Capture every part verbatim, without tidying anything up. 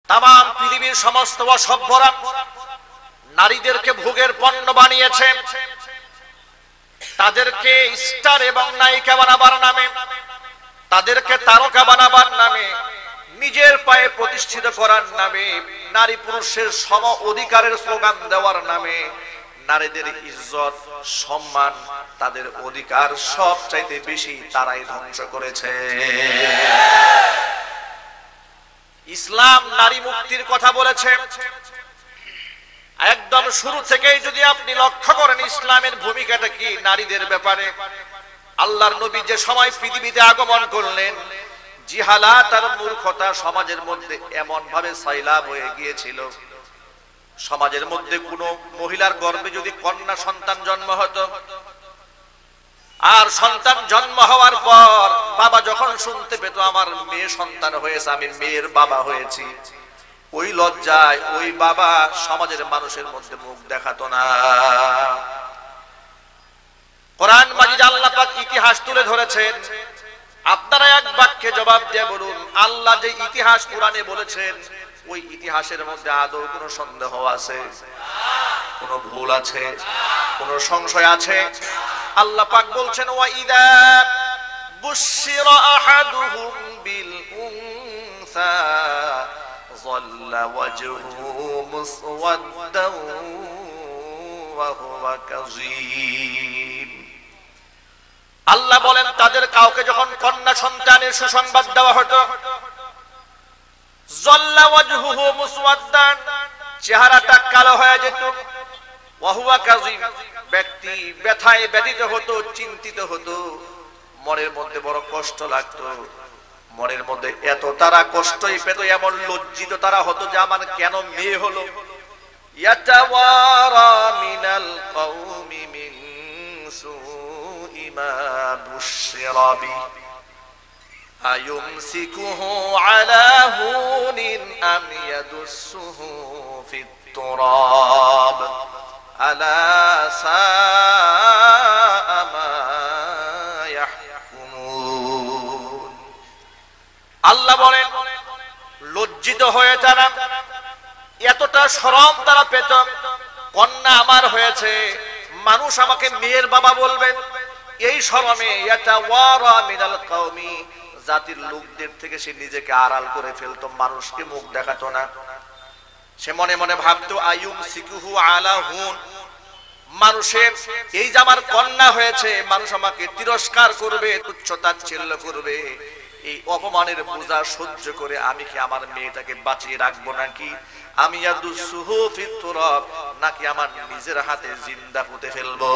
তাম পৃথিবীর সমস্ত অসভ্যরা নারীদেরকে ভোগের পণ্য বানিয়েছে, তাদেরকে স্টার এবং নায়িকা বানাবার নামে, তাদেরকে তারকা বানাবার নামে, নিজের পায়ে প্রতিষ্ঠিত করার নামে, নারী পুরুষের সম অধিকারের স্লোগান দেওয়ার নামে নারীদের ইজ্জত, সম্মান, তাদের অধিকার সব চাইতে বেশি তারাই ধ্বংস করেছে। ইসলাম নারী মুক্তির কথা বলেছে। একদম শুরু থেকেই যদি আপনি লক্ষ্য করেন ইসলামের ভূমিকাটা কি নারীদের ব্যাপারে, আল্লাহর নবী যে সময় পৃথিবীতে আগমন করলেন, জিহালাত আর মূর্খতা সমাজের মধ্যে এমন ভাবে সাইলাব হয়ে গিয়েছিল, সমাজের মধ্যে কোনো মহিলার গর্ভে যদি কন্যা সন্তান জন্ম হতো, আর সন্তান জন্ম হওয়ার পর বাবা যখন শুনতে পেত আমার মেয়ে সন্তান হয়েছে, আমি মেয়ের বাবা হয়েছি, ওই লজ্জায় ওই বাবা সমাজের মানুষের মধ্যে মুখ দেখাতো না। কোরআন মাজিদ আল্লাহ পাক ইতিহাস তুলে ধরেছেন। আপনারা এক বাক্যে জবাব দিয়ে বলুন, আল্লাহ যে ইতিহাস কোরআনে বলেছেন ওই ইতিহাসের মধ্যে আদৌ কোনো সন্দেহ আছে, কোনো ভুল আছে, কোনো সংশয় আছে? আল্লাহ পাক বলছেন, ওয়া ইদা বুশিরা আহাদুহুম বিল উনসা যাল্লা ওয়াজহু মুসওয়াদ্দান ওয়া হুয়া কাযীম। আল্লাহ বলেন, তাদের কাউকে যখন কন্যা সন্তানের সুসংবাদ দেওয়া হতো, যাল্লা ওয়াজহুহু মুসওয়াদ্দান, চেহারাটা কালো হয়ে যেত, ওয়া হুয়া কাযীম, ব্যক্তি ব্যথায় ব্যথিত হতো, চিন্তিত হতো, মনের মধ্যে বড় কষ্ট লাগতো, মনের মধ্যে এত তারা কষ্টই পেত, এমন লজ্জিত তারা হতো যে আমার কেন মেয়ে হলো। ইয়াতাওয়ারা মিনাল কওমি মিন সুই মা বুশিরা বি আয়ুমসিকুহু আলা হুনিন আম ইয়াদুসসুহু ফিত তুরাব আলা সাআ মা ইয়াহকুমুন। আল্লাহ বলেন, লজ্জিত হয়ে তারা, এতটা শরম তারা পেত, কন্যা আমার হয়েছে, মানুষ আমাকে মেয়ের বাবা বলবে, এই শরমে ইয়াতাওয়ারা মিনাল কওমি, জাতির লোকদের থেকে সে নিজেকে আড়াল করে ফেলতো, মানুষকে মুখ দেখাতো না। সে মনে মনে ভাবতো আয়ুমসিকুহু আলা হুন, মানুষের এই যে আমার কন্যা হয়েছে, মানুষ আমাকে তিরস্কার করবে, তুচ্ছতাচ্ছিল্য করবে, এই অপমানের বোঝা সহ্য করে আমি কি আমার মেয়েটাকে বাঁচিয়ে রাখবো নাকি আমি ইয়াদুসসুহু ফিত তুরাব, নাকি আমার নিজের হাতে জিন্দা পুঁতে ফেলবো।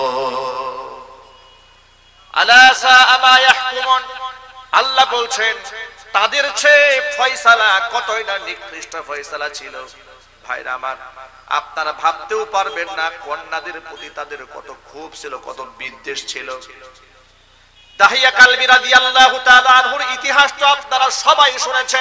আলা সাআ মা ইয়াহকুমুন। আল্লাহ বলছেন, তাদের চেয়ে ফয়সালা কতই না নিকৃষ্ট ফয়সালা ছিল। ভাইরা আমার, আপনারা ভাবতেও পারবেন না কন্যাদের প্রতি তাদের কত ক্ষোভ ছিল, কত বিদ্বেষ ছিল। দাহিয়া কালবি রাদিয়াল্লাহু তাআলা আনহুর ইতিহাস তো আপনারা সবাই শুনেছেন।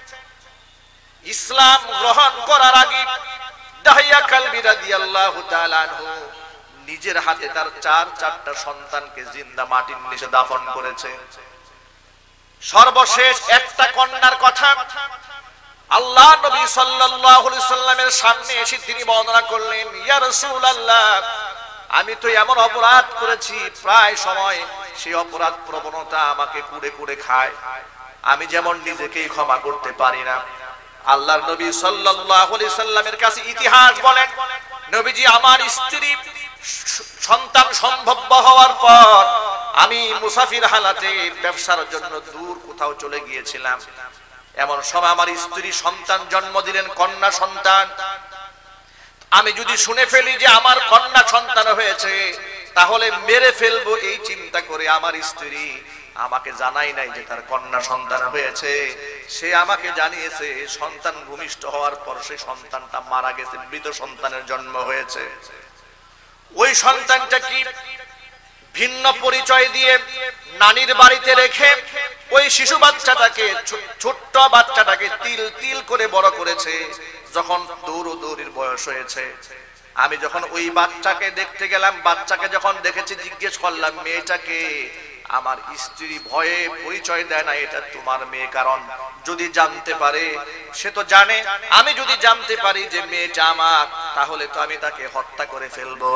ইসলাম গ্রহণ করার আগে দাহিয়া কালবি রাদিয়াল্লাহু তাআলা আনহু নিজের হাতে তার চার চারটা সন্তানকে জিন্দা মাটির নিচে দাফন করেছে। সর্বশেষ একটা কন্যার কথা আল্লাহ নবী সাল্লাল্লাহু আলাইহি সাল্লামের সামনে এসে তিনি বর্ণনা করলেন, ইয়া রাসূলুল্লাহ, আমি তো এমন অপরাধ করেছি, প্রায় সময় সেই অপরাধ প্রবণতা আমাকে কুড়ে কুড়ে খায়, আমি যেমন নিজেকেই ক্ষমা করতে পারি না। আল্লাহর নবী সাল্লাল্লাহু আলাইহি সাল্লামের কাছে ইতিহাস বলেন, নবীজি আমার স্ত্রী সন্তান সম্ভব হওয়ার পর আমি মুসাফির হালাতে ব্যবসার জন্য দূর কোথাও চলে গিয়েছিলাম। এমন সময় আমার স্ত্রী সন্তান জন্ম দিলেন, কন্যা সন্তান। আমি যদি শুনে ফেলি যে আমার কন্যা সন্তান হয়েছে, তাহলে মেরে ফেলবো, এই চিন্তা করে আমার স্ত্রী আমাকে জানাই নাই যে তার কন্যা সন্তান হয়েছে। সে আমাকে জানিয়েছে সন্তান ভূমিষ্ঠ হওয়ার পর সেই সন্তানটা মারা গেছে, মৃত সন্তানের জন্ম হয়েছে। ওই সন্তানটা কি ভিন্ন পরিচয় দিয়ে নানির বাড়িতে রেখে ওই শিশু বাচ্চাটাকে, ছোট্ট বাচ্চাটাকে তিল তিল করে বড় করেছে। যখন দৌড়দৌড়ির বয়স হয়েছে, আমি যখন ওই বাচ্চাকে দেখতে গেলাম, বাচ্চাকে যখন দেখেছি জিজ্ঞেস করলাম মেয়েটাকে, আমার স্ত্রী ভয়ে পরিচয় দেয় না এটা তোমার মেয়ে, কারণ যদি জানতে পারে, সে তো জানে, আমি যদি জানতে পারি যে মেয়েটা আমার, তাহলে তো আমি তাকে হত্যা করে ফেলবো।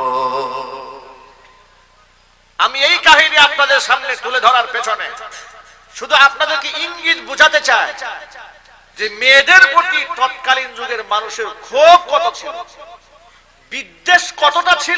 আমি এই কাহিনী আপনাদের সামনে তুলে ধরার পেছনে শুধু আপনাদেরকে ইঙ্গিত বুঝাতে চাই যে মেয়েদের প্রতি তৎকালীন যুগের মানুষের ক্ষোভ কত ছিল, বিদ্বেষ কতটা ছিল।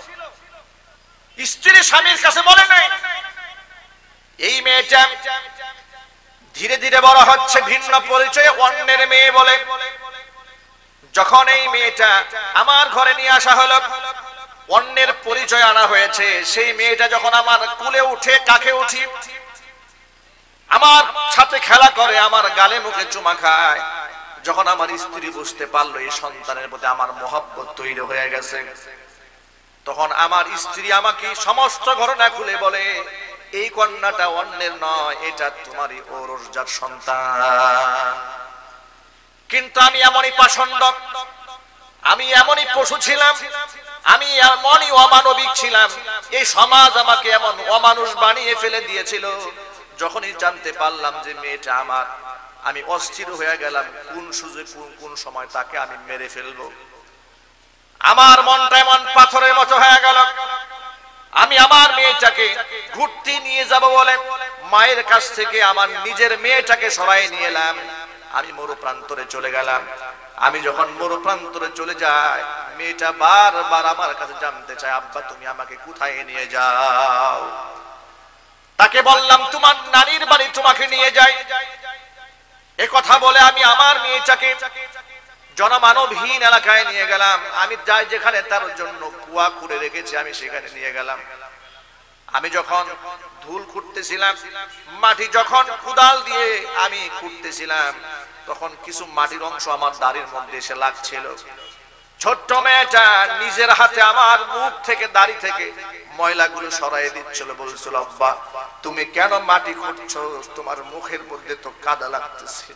স্ত্রী স্বামীর কাছে বলে নাই। এই মেয়েটা ধীরে ধীরে বড় হচ্ছে, ভিন্ন পরিচয়ে অন্যের মেয়ে বলে। যখন এই মেয়েটা আমার ঘরে নিয়ে আসা হলো, অন্যের পরিচয় আনা হয়েছে, সেই মেয়েটা যখন আমার কুলে উঠে, কাকে উঠি, আমার সাথে খেলা করে, আমার গালে মুখে চুমা খায়, যখন আমার স্ত্রী বুঝতে পারলো এই সন্তানের প্রতি আমার মহব্বত তৈরি হয়ে গেছে, তখন আমার স্ত্রী আমাকে সমস্ত ঘটনা খুলে বলে, এই কন্যাটা অন্যের নয়, এটা তোমারই ওরসজাত সন্তান। কিন্তু আমি এমনই পাষণ্ড, আমি এমনই পশু ছিলাম, আমি এমনই অমানবিক ছিলাম, এই সমাজ আমাকে এমন অমানুষ বানিয়ে ফেলে দিয়েছিল। যখনই জানতে পারলাম যে মেয়েটা আমার, আমি অস্থির হয়ে গেলাম, কোন সুযোগে কোন কোন সময় তাকে আমি মেরে ফেলবো। আমার মনটা এমন পাথরের মতো হয়ে গেল। আমি আমার মেয়েটাকে ঘুরতে নিয়ে যাব বলে মায়ের কাছ থেকে আমার নিজের মেয়েটাকে সরাই নিয়ে এলাম। আমি মরু প্রান্তরে চলে গেলাম। আমি যখন মরু প্রান্তরে চলে যাই, মেয়েটা বারবার আমার কাছে জানতে চায়, আব্বা তুমি আমাকে কোথায় নিয়ে যাও। তাকে বললাম তোমার নানির বাড়ি তোমাকে নিয়ে যাই। এ কথা বলে আমি আমার মেয়েটাকে জনমানবহীন এলাকায় নিয়ে গেলাম। আমি যাই যেখানে তার জন্য কুয়া খুঁড়ে রেখেছি, আমি সেখানে নিয়ে গেলাম। আমি যখন ধুল খুঁড়তেছিলাম, মাটি যখন কুদাল দিয়ে আমি খুঁড়তেছিলাম, তখন কিছু মাটির অংশ আমার দাড়ির মধ্যে এসে লাগছিল। ছোট্ট মেয়েটা নিজের হাতে আমার মুখ থেকে, দাড়ি থেকে ময়লাগুলো সরাই দিচ্ছিল, বলছিল আব্বা তুমি কেন মাটি খুঁড়ছো, তোমার মুখের মধ্যে তো কাদা লাগতেছে।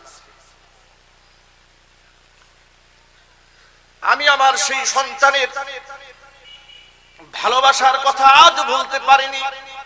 আমি আমার সেই সন্তানের ভালোবাসার কথা আজ বলতে পারিনি।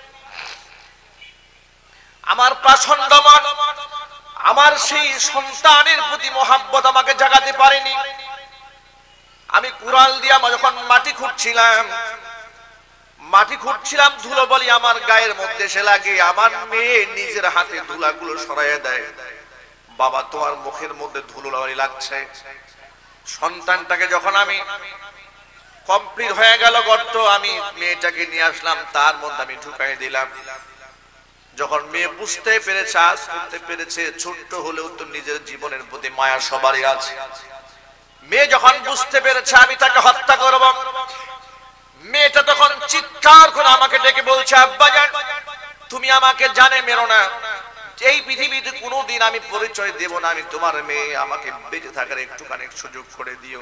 আমার প্রাচন্ড মন আমার সেই সন্তানের প্রতি মহাব্বত আমাকে জাগাতে পারেনি। আমি কুড়াল দিয়ে যখন মাটি খুঁড়ছিলাম, মাটি খুঁড়ছিলাম, ধুলো বলি আমার গায়ের মধ্যে এসে লাগে। আমার মেয়ে নিজের হাতে ধুলাগুলো সরাইয়া দেয়, বাবা তোমার মুখের মধ্যে ধুলো লাগছে। সন্তানটাকে যখন আমি কমপ্লিট হয়ে গেল গর্ত, আমি মেয়েটাকে নিয়ে আসলাম, তার মধ্যে আমি ঢুকাই দিলাম। যখন মেয়ে বুঝতে পেরেছে, আজ করতে পেরেছে, ছোট্ট হলেও তো নিজের জীবনের প্রতি মায়া সবারই আছে। মেয়ে যখন বুঝতে পেরেছে আমি তাকে হত্যা করব, মেয়েটা তখন চিৎকার করে আমাকে ডেকে বলছে আব্বা জান তুমি আমাকে জানে মেরো না, এই পৃথিবীতে কোনোদিন আমি পরিচয় দেব না, আমি তোমার মেয়ে, আমাকে বেঁচে থাকার একটুখানি সুযোগ করে দিও।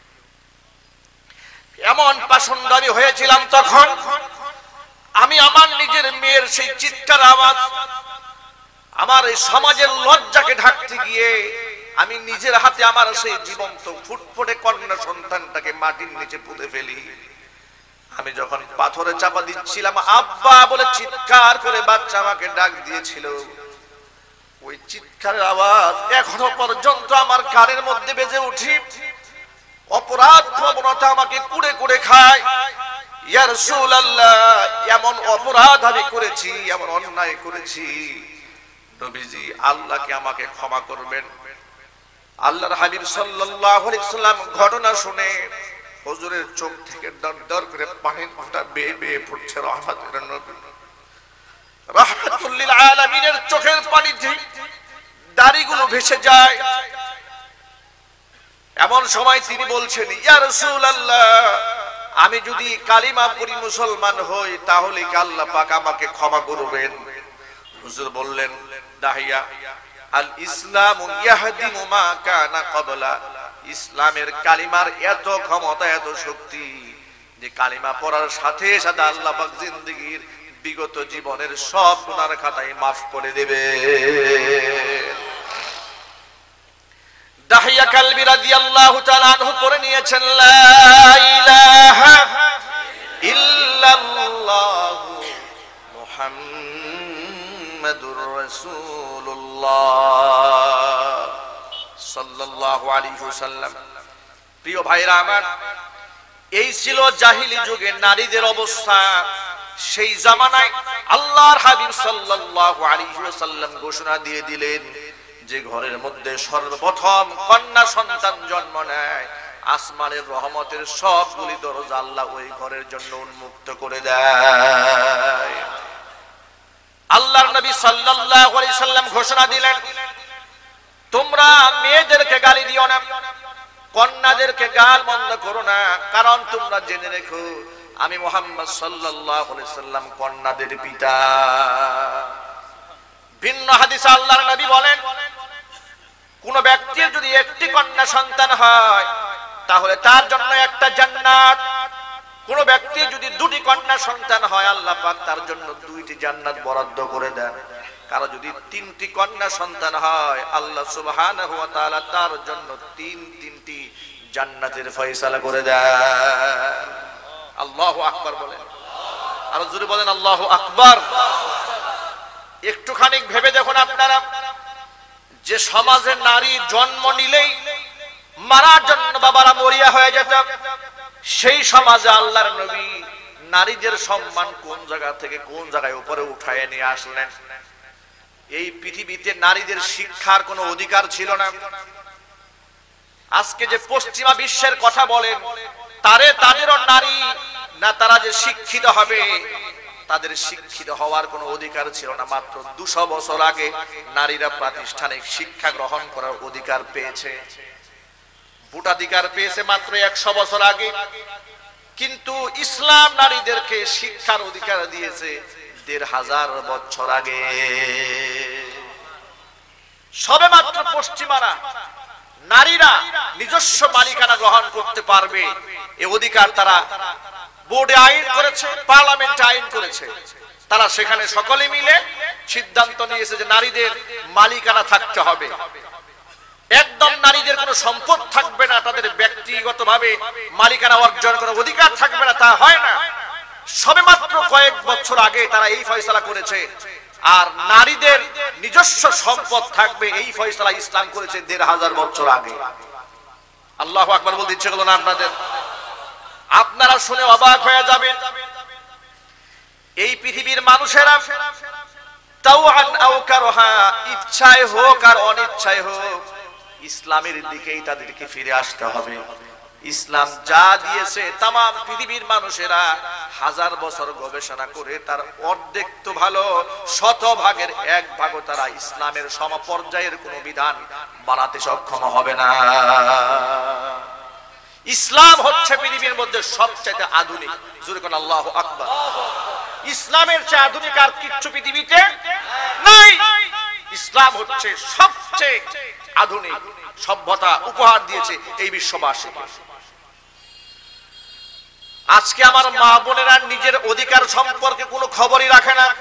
এমন পাষণ্ড আমি হয়েছিলাম তখন। আমি আমার নিজের মেয়ের সেই চিৎকার আওয়াজ, আমার এই সমাজের লজ্জাকে ঢাকতে গিয়ে আমি নিজের হাতে আমার সেই জীবন্ত ফুটফুটে কন্যা সন্তানটাকে মাটির নিচে পুঁতে ফেলি। আমি যখন পাথরে চাপা দিচ্ছিলাম, আব্বা বলে চিৎকার করে বাচ্চা আমাকে ডাক দিয়েছিল। ওই চিৎকারের আওয়াজ এখনো পর্যন্ত আমার কানের মধ্যে বেজে উঠি। অপরাধ প্রবণতা আমাকে কুড়ে কুড়ে খায়। ইয়া রাসূলুল্লাহ, এমন অপরাধ আমি করেছি, এমন অন্যায় করেছি, নবীজি আল্লাহকে আমাকে ক্ষমা করবেন। আল্লাহর হাবিব সাল্লাল্লাহু আলাইহি সাল্লাম ঘটনা শুনে হুজুরের চোখ থেকে দর দর করে পানির ফোঁটা বেয়ে বেয়ে পড়ছে। রহমাতুল নবী রাহমাতুল লিল আলামিনের চোখের পানিতে দাড়িগুলো ভেসে যায়। এমন সময় তিনি বলছেন ইয়া রাসূলুল্লাহ, আমি যদি কালিমা পড়ি মুসলমান হই তাহলে কি আল্লাহ পাক আমাকে ক্ষমা করবেন? হুজুর বললেন দাহিয়া আল ইসলামু ইয়াহদিমু মা কানা ক্বাবলা, ইসলামের কালিমার এত ক্ষমতা, এত শক্তি যে কালিমা পড়ার সাথে সাথে আল্লাহ পাক জিন্দেগীর বিগত জীবনের সব গুনার খাতাই মাফ করে দেবে। দাহিয়া কালবি রাদিয়াল্লাহু তাআলা আনহু করে নিয়েছেন লা ইলাহা ইল্লাল্লাহু মুহাম্মাদুর রাসূলুল্লাহ সাল্লাল্লাহু আলাইহি ওয়াসাল্লাম। প্রিয় ভাইরা আমার, এই ছিল জাহিলি যুগে নারীদের অবস্থা। সেই জামানায় আল্লাহর হাবিব সাল্লাল্লাহু আলাইহি ওয়াসাল্লাম ঘোষণা দিয়ে দিলেন যে ঘরের মধ্যে সর্বপ্রথম কন্যা সন্তান জন্ম নেয়, আসমানের রহমতের সবগুলি দরজা আল্লাহ ওই ঘরের জন্য উন্মুক্ত করে দেয়। আল্লাহর নবী সাল্লাল্লাহু আলাইহি সাল্লাম ঘোষণা দিলেন, তোমরা মেয়েদেরকে গালি দিও না, কন্যাদেরকে গাল মন্দ করো না, কারণ তোমরা জেনে রেখো আমি মুহাম্মদ সাল্লাল্লাহু আলাইহি সাল্লাম কন্যাদের পিতা। ভিন্ন হাদিসে আল্লাহর নবী বলেন, কোন ব্যক্তির যদি একটি কন্যা সন্তান হয় তাহলে তার জন্য একটা জান্নাত, কোন ব্যক্তির যদি দুটি কন্যা সন্তান হয় আল্লাহ পাক তার জন্য দুইটি জান্নাত বরাদ্দ করে দেন। কারো যদি তিনটি কন্যা সন্তান হয় আল্লাহ সুবহানাহু ওয়া তাআলা তার জন্য তিন তিনটি জান্নাতের ফয়সালা করে দেন। আল্লাহু আকবার বলেন, আর জোরে বলেন আল্লাহু আকবার। একটুখানি ভেবে দেখুন আপনারা, যে সমাজে নারী জন্ম নিলেই মারার জন্য বাবারা মরিয়া হয়ে যেত, সেই সমাজে আল্লাহর নবী নারীদের সম্মান কোন জায়গা থেকে কোন জায়গায় উপরে উঠায় নিয়ে আসলেন। এই পৃথিবীতে নারীদের শিক্ষার কোনো অধিকার ছিল না। আজকে যে পশ্চিমা বিশ্বের কথা বলেন, তারে তাদেরও নারী না, তারা যে শিক্ষিত হবে তাদের শিক্ষিত হওয়ার কোনো অধিকার ছিল না। মাত্র দুশো বছর আগে নারীরা প্রাতিষ্ঠানিক শিক্ষা গ্রহণ করার অধিকার পেয়েছে, ভোটাধিকার পেয়েছে মাত্র একশো বছর আগে। কিন্তু ইসলাম নারীদেরকে শিক্ষার অধিকার দিয়েছে দেড় হাজার বছর আগে। সবে মাত্র পশ্চিমারা নারীরা নিজস্ব মালিকানা গ্রহণ করতে পারবে, এই অধিকার তারা বোর্ডে আইন করেছে, পার্লামেন্টে আইন করেছে। তারা সেখানে সকলে মিলে সিদ্ধান্ত নিয়েছে যে নারীদের মালিকানা থাকতে হবে, একদম নারীদের কোনো সম্পদ থাকবে না, তাদের ব্যক্তিগতভাবে মালিকানা অর্জন করার অধিকার থাকবে না, তা হয় না। সবে মাত্র কয়েক বছর আগে তারা এই ফয়সালা করেছে। আর নারীদের নিজস্ব সম্পদ থাকবে, এই ফয়সালা ইসলাম করেছে দেড় হাজার বছর আগে। আল্লাহু আকবার বলতে ইচ্ছে হলো না আপনাদের? আপনারা শুনে অবাক হয়ে যাবেন, এই পৃথিবীর মানুষেরা তাওআন আও কারহা, ইচ্ছায় হোক আর অনিচ্ছায় হোক, ইসলামের দিকেই তাদেরকে ফিরে আসতে হবে। ইসলাম যা দিয়েছে তাম পৃথিবীর মানুষেরা হাজার বছর গবেষণা করে তার অর্ধেক তো ভালো, শতভাগের এক ভাগও তারা ইসলামের সমপর্যায়ের কোনো বিধান বানাতে সক্ষম হবে না। ইসলাম হচ্ছে পৃথিবীর মধ্যে সবচেয়ে আধুনিক। জোরে কোন আল্লাহু আকবার। ইসলামের চেয়ে আধুনিক আর কিচ্ছু পৃথিবীতে নাই। ইসলাম হচ্ছে সবচেয়ে আধুনিক সভ্যতা উপহার দিয়েছে এই বিশ্ববাসীকে। আজকে আমার মা বোনেরা নিজের অধিকার সম্পর্কে কোনো খবরই রাখে না।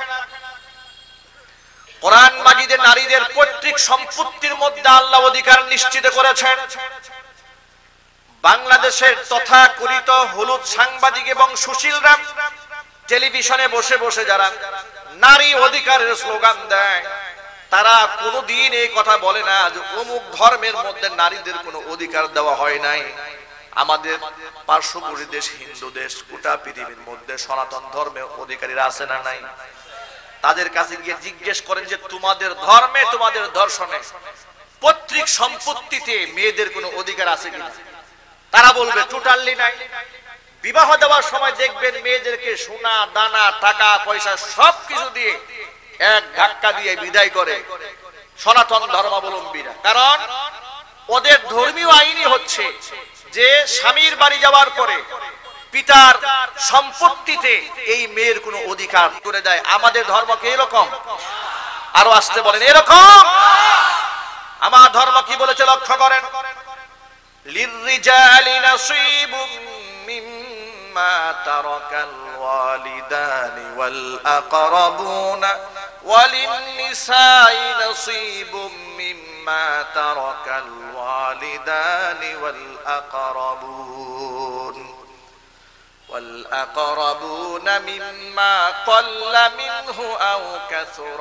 কোরআন মাজিদে নারীদের পৈতৃক সম্পত্তির মধ্যে আল্লাহ অধিকার নিশ্চিত করেছেন। বাংলাদেশের তথাকথিত হলুদ সাংবাদিক এবং সুশীলরা টেলিভিশনে বসে বসে যারা নারী অধিকারের স্লোগান দেয়, তারা কোনোদিন এই কথা বলে না যে অমুক ধর্মের মধ্যে নারীদের কোনো অধিকার দেওয়া হয় নাই। আমাদের পার্শ্ববর্তী দেশ হিন্দু দেশ, গোটা পৃথিবীর মধ্যে সনাতন ধর্মের অধিকারীরা আছে না নাই? তাদের কাছে গিয়ে জিজ্ঞেস করেন যে তোমাদের ধর্মে, তোমাদের দর্শনে পৈতৃক সম্পত্তিতে মেয়েদের কোনো অধিকার আছে কিনা? তারা বলবে টোটালি নাই। বিবাহ দেওয়ার সময় দেখবেন মেয়েদেরকে সোনা দানা টাকা পয়সা সবকিছু দিয়ে এক ধাক্কা দিয়ে বিদায় করে সনাতন ধর্মাবলম্বীরা। কারণ ওদের ধর্মীয় আইনই হচ্ছে যে স্বামীর বাড়ি যাওয়ার পরে পিতার সম্পত্তিতে এই মেয়ের কোনো অধিকার করে দেয়। আমাদের ধর্ম কি এরকম? আরো আসতে বলেন এরকম। আমার ধর্ম কি বলেছে লক্ষ্য করেন, লিররিজালি নাসিবুম মিম্মা তারাকাল ওয়ালিদানি ওয়াল আকরাবুনা ওয়ালিন্নিসাই নাসিবুম মিম্মা তারাকাল ওয়ালিদানি ওয়াল আকরাবুন والأقربون مما قل منه أو كثر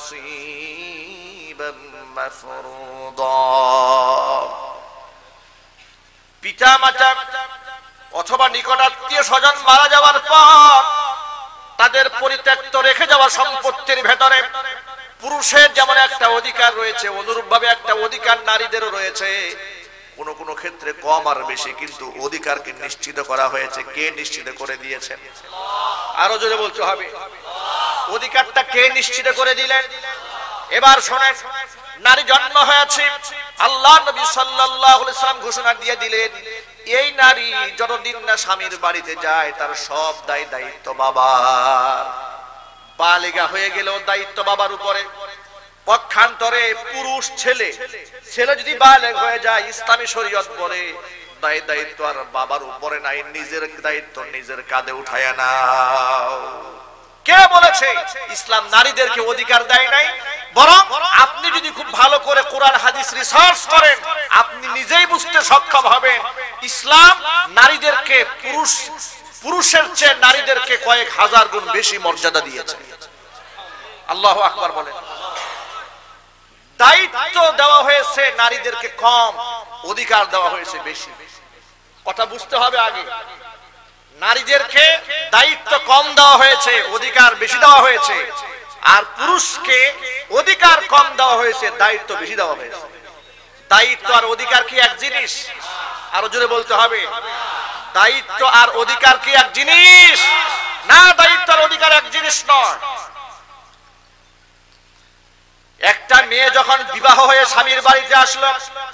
نصيبا مفروضا পিতা মাতা অথবা নিকট আত্মীয় স্বজন মারা যাওয়ার পর তাদের পরিত্যক্ত রেখে যাওয়া সম্পত্তির ভেতরে পুরুষের যেমন একটা অধিকার রয়েছে অনুরূপভাবে একটা অধিকার নারীদেরও রয়েছে। কোন কোন ক্ষেত্রে কম আর বেশি, কিন্তু অধিকারকে নিশ্চিত করা হয়েছে। কে নিশ্চিত করে দিয়েছেন? আরো জোরে বলতে হবে, অধিকারটা কে নিশ্চিত করে দিলেন? এবার শোনেন, নারী জন্ম হয়েছে, আল্লাহ নবী সাল্লাল্লাহু আলাইহি সাল্লাম ঘোষণা দিয়ে দিলেন, এই নারী যতদিন না স্বামীর বাড়িতে যায় তার সব দায় দায়িত্ব বাবার। বালিগা হয়ে গেলেও দায়িত্ব বাবার উপরে। পক্ষান্তরে পুরুষ ছেলে ছেলে যদি বালেগ হয়ে যায়, ইসলামী শরীয়ত বলে দায় দায়িত্ব আর বাবার উপরে নাই, নিজের দায়িত্ব নিজের কাঁধে উঠায় নাও। কে বলেছে ইসলাম নারীদেরকে অধিকার দেয় নাই? বরং আপনি যদি খুব ভালো করে কোরআন হাদিস রিসার্চ করেন, আপনি নিজেই বুঝতে সক্ষম হবেন ইসলাম নারীদেরকে পুরুষ পুরুষের চেয়ে নারীদেরকে কয়েক হাজার গুণ বেশি মর্যাদা দিয়েছে। আল্লাহু আকবার বলেন। দায়িত্ব দেওয়া হয়েছে নারীদেরকে কম, অধিকার দেওয়া হয়েছে বেশি। কথা বুঝতে হবে আগে। নারীদেরকে দায়িত্ব কম দেওয়া হয়েছে, অধিকার বেশি দেওয়া হয়েছে। আর পুরুষকে অধিকার কম দেওয়া হয়েছে, দায়িত্ব বেশি দেওয়া হয়েছে। দায়িত্ব আর অধিকার কি এক জিনিস? আরো জোরে বলতে হবে, দায়িত্ব আর অধিকার কি এক জিনিস? না, দায়িত্ব আর অধিকার এক জিনিস নয়। একটা মেয়ে যখন বিবাহ হয়ে স্বামীর বাড়িতে আসলো,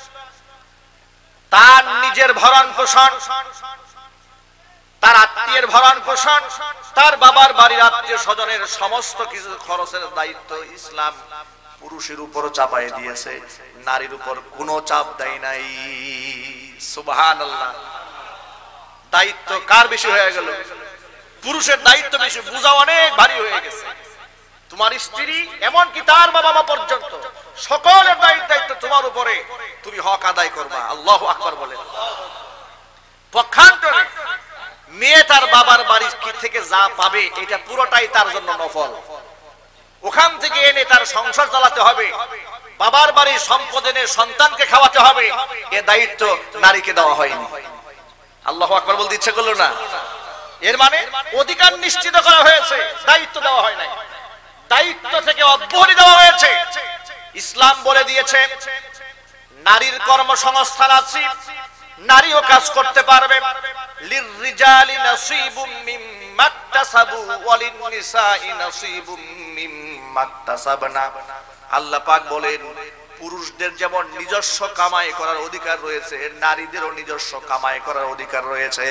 তার নিজের ভরণ পোষণ, তার আত্মীয়ের ভরণ পোষণ, তার বাবার বাড়ির আত্মীয় স্বজনের সমস্ত কিছু খরচের দায়িত্ব ইসলাম পুরুষের উপর চাপাই দিয়েছে, নারীর উপর কোনো চাপ দেয় নাই। সুবহানাল্লাহ। দায়িত্ব কার বেশি হয়ে গেল? পুরুষের দায়িত্ব বেশি, বোঝা অনেক ভারী হয়ে গেছে। তোমার স্ত্রী এমনকি তার বাবা মা পর্যন্ত সকলের দায়িত্ব তোমার উপরে, তুমি হক আদায় করবা। আল্লাহু আকবার বলেন। পক্ষান্তরে মেয়ে তার বাবার বাড়ি থেকে যা পাবে এটা পুরোটাই তার জন্য নফল। ওখান থেকে এনে তার সংসার চালাতে হবে, বাবার বাড়ির সম্পদ এনে সন্তানকে খাওয়াতে হবে, এ দায়িত্ব নারীকে দেওয়া হয়নি। আল্লাহু আকবার বলতে ইচ্ছে করলো না? এর মানে অধিকার নিশ্চিত করা হয়েছে, দায়িত্ব দেওয়া হয় নাই। দায়িত্ব থেকে অব্যাহতি দেওয়া হয়েছে। ইসলাম বলে দিয়েছে নারীর কর্মসংস্থান আছে, নারীও কাজ করতে পারবে। লিররিজালি নাসিবুম মিম্মা ইকতাসাবু ওয়ালিন-নিসাই নাসিবুম মিম্মা ইকতাসাবনা। আল্লাহ পাক বলেন, পুরুষদের যেমন নিজস্ব কামাই করার অধিকার রয়েছে, নারীদেরও নিজস্ব কামাই করার অধিকার রয়েছে।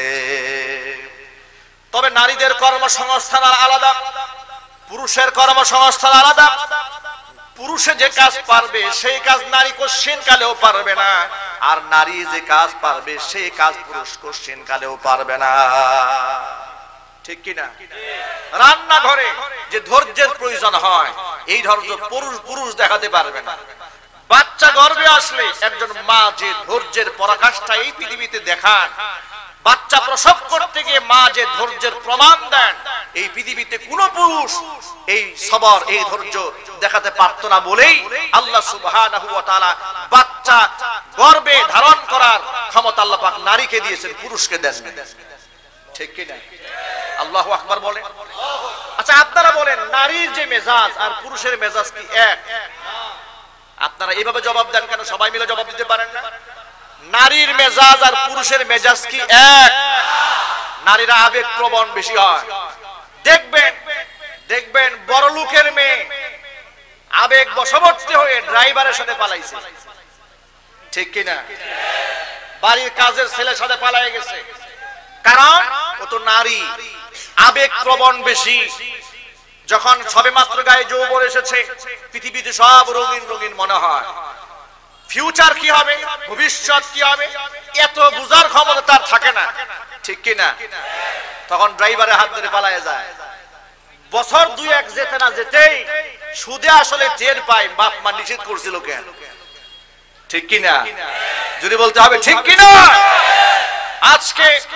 তবে নারীদের কর্মসংস্থান আলাদা, পুরুষের কর্মসংস্থান আলাদা। পুরুষে যে কাজ পারবে সেই কাজ নারী কোশ্চিন কালেও পারবে না, আর নারী যে কাজ পারবে সেই কাজ পুরুষ কোশ্চিন কালেও পারবে না। ঠিক কিনা? রান্নাঘরে যে ধৈর্যের প্রয়োজন হয়, এই ধৈর্য পুরুষ পুরুষ দেখাতে পারবে না। বাচ্চা গর্ভে আসলে একজন মা যে ধৈর্যের পরাকাষ্ঠা এই পৃথিবীতে দেখান, বাচ্চা প্রসব করতে গিয়ে মা যে ধৈর্যের প্রমাণ দেন, এই পৃথিবীতে কোন পুরুষ এই সবর এই ধৈর্য দেখাতে পারত না বলেই আল্লাহ সুবহানাহু ওয়া তাআলা বাচ্চা গর্ভে ধারণ করার ক্ষমতা আল্লাহ পাক নারীকে দিয়েছেন, পুরুষকে দেন না। ঠিক কি না? আল্লাহু আকবার বলেন। আচ্ছা, আপনারা বলেন নারীর যে মেজাজ আর পুরুষের মেজাজ কি এক? আপনারা এইভাবে জবাব দেন কেন? সবাই মিলে জবাব দিতে পারেন না? নারীর মেজাজ আর পুরুষের মেজাজ কি এক? নারীরা আবেগ প্রবণ বেশি হয়। দেখবেন দেখবেন বড় লোকের মেয়ে আবেগ বশবর্তী হয়ে ড্রাইভারের সাথে পালাইছে। ঠিক কিনা? বাড়ির কাজের ছেলের সাথে পালাই গেছে, কারণ ও তো নারী, আবেগ প্রবণ বেশি। যখন সবে মাত্র গায়ে যৌবন এসেছে, পৃথিবীতে সব রঙিন রঙিন মনে হয়। ফিউচার কি হবে, ভবিষ্যৎ কি হবে, এত বুঝার ক্ষমতা তার থাকে না। ঠিক কিনা? তখন ড্রাইভারের হাত ধরে পালায় যায়। বছর দুই এক যেতে না যেতেই সুদে আসলে টের পায় বাপ মা নিষেধ করছিল কেন। ঠিক কিনা? যদি বলতে হবে ঠিক কিনা। আজকে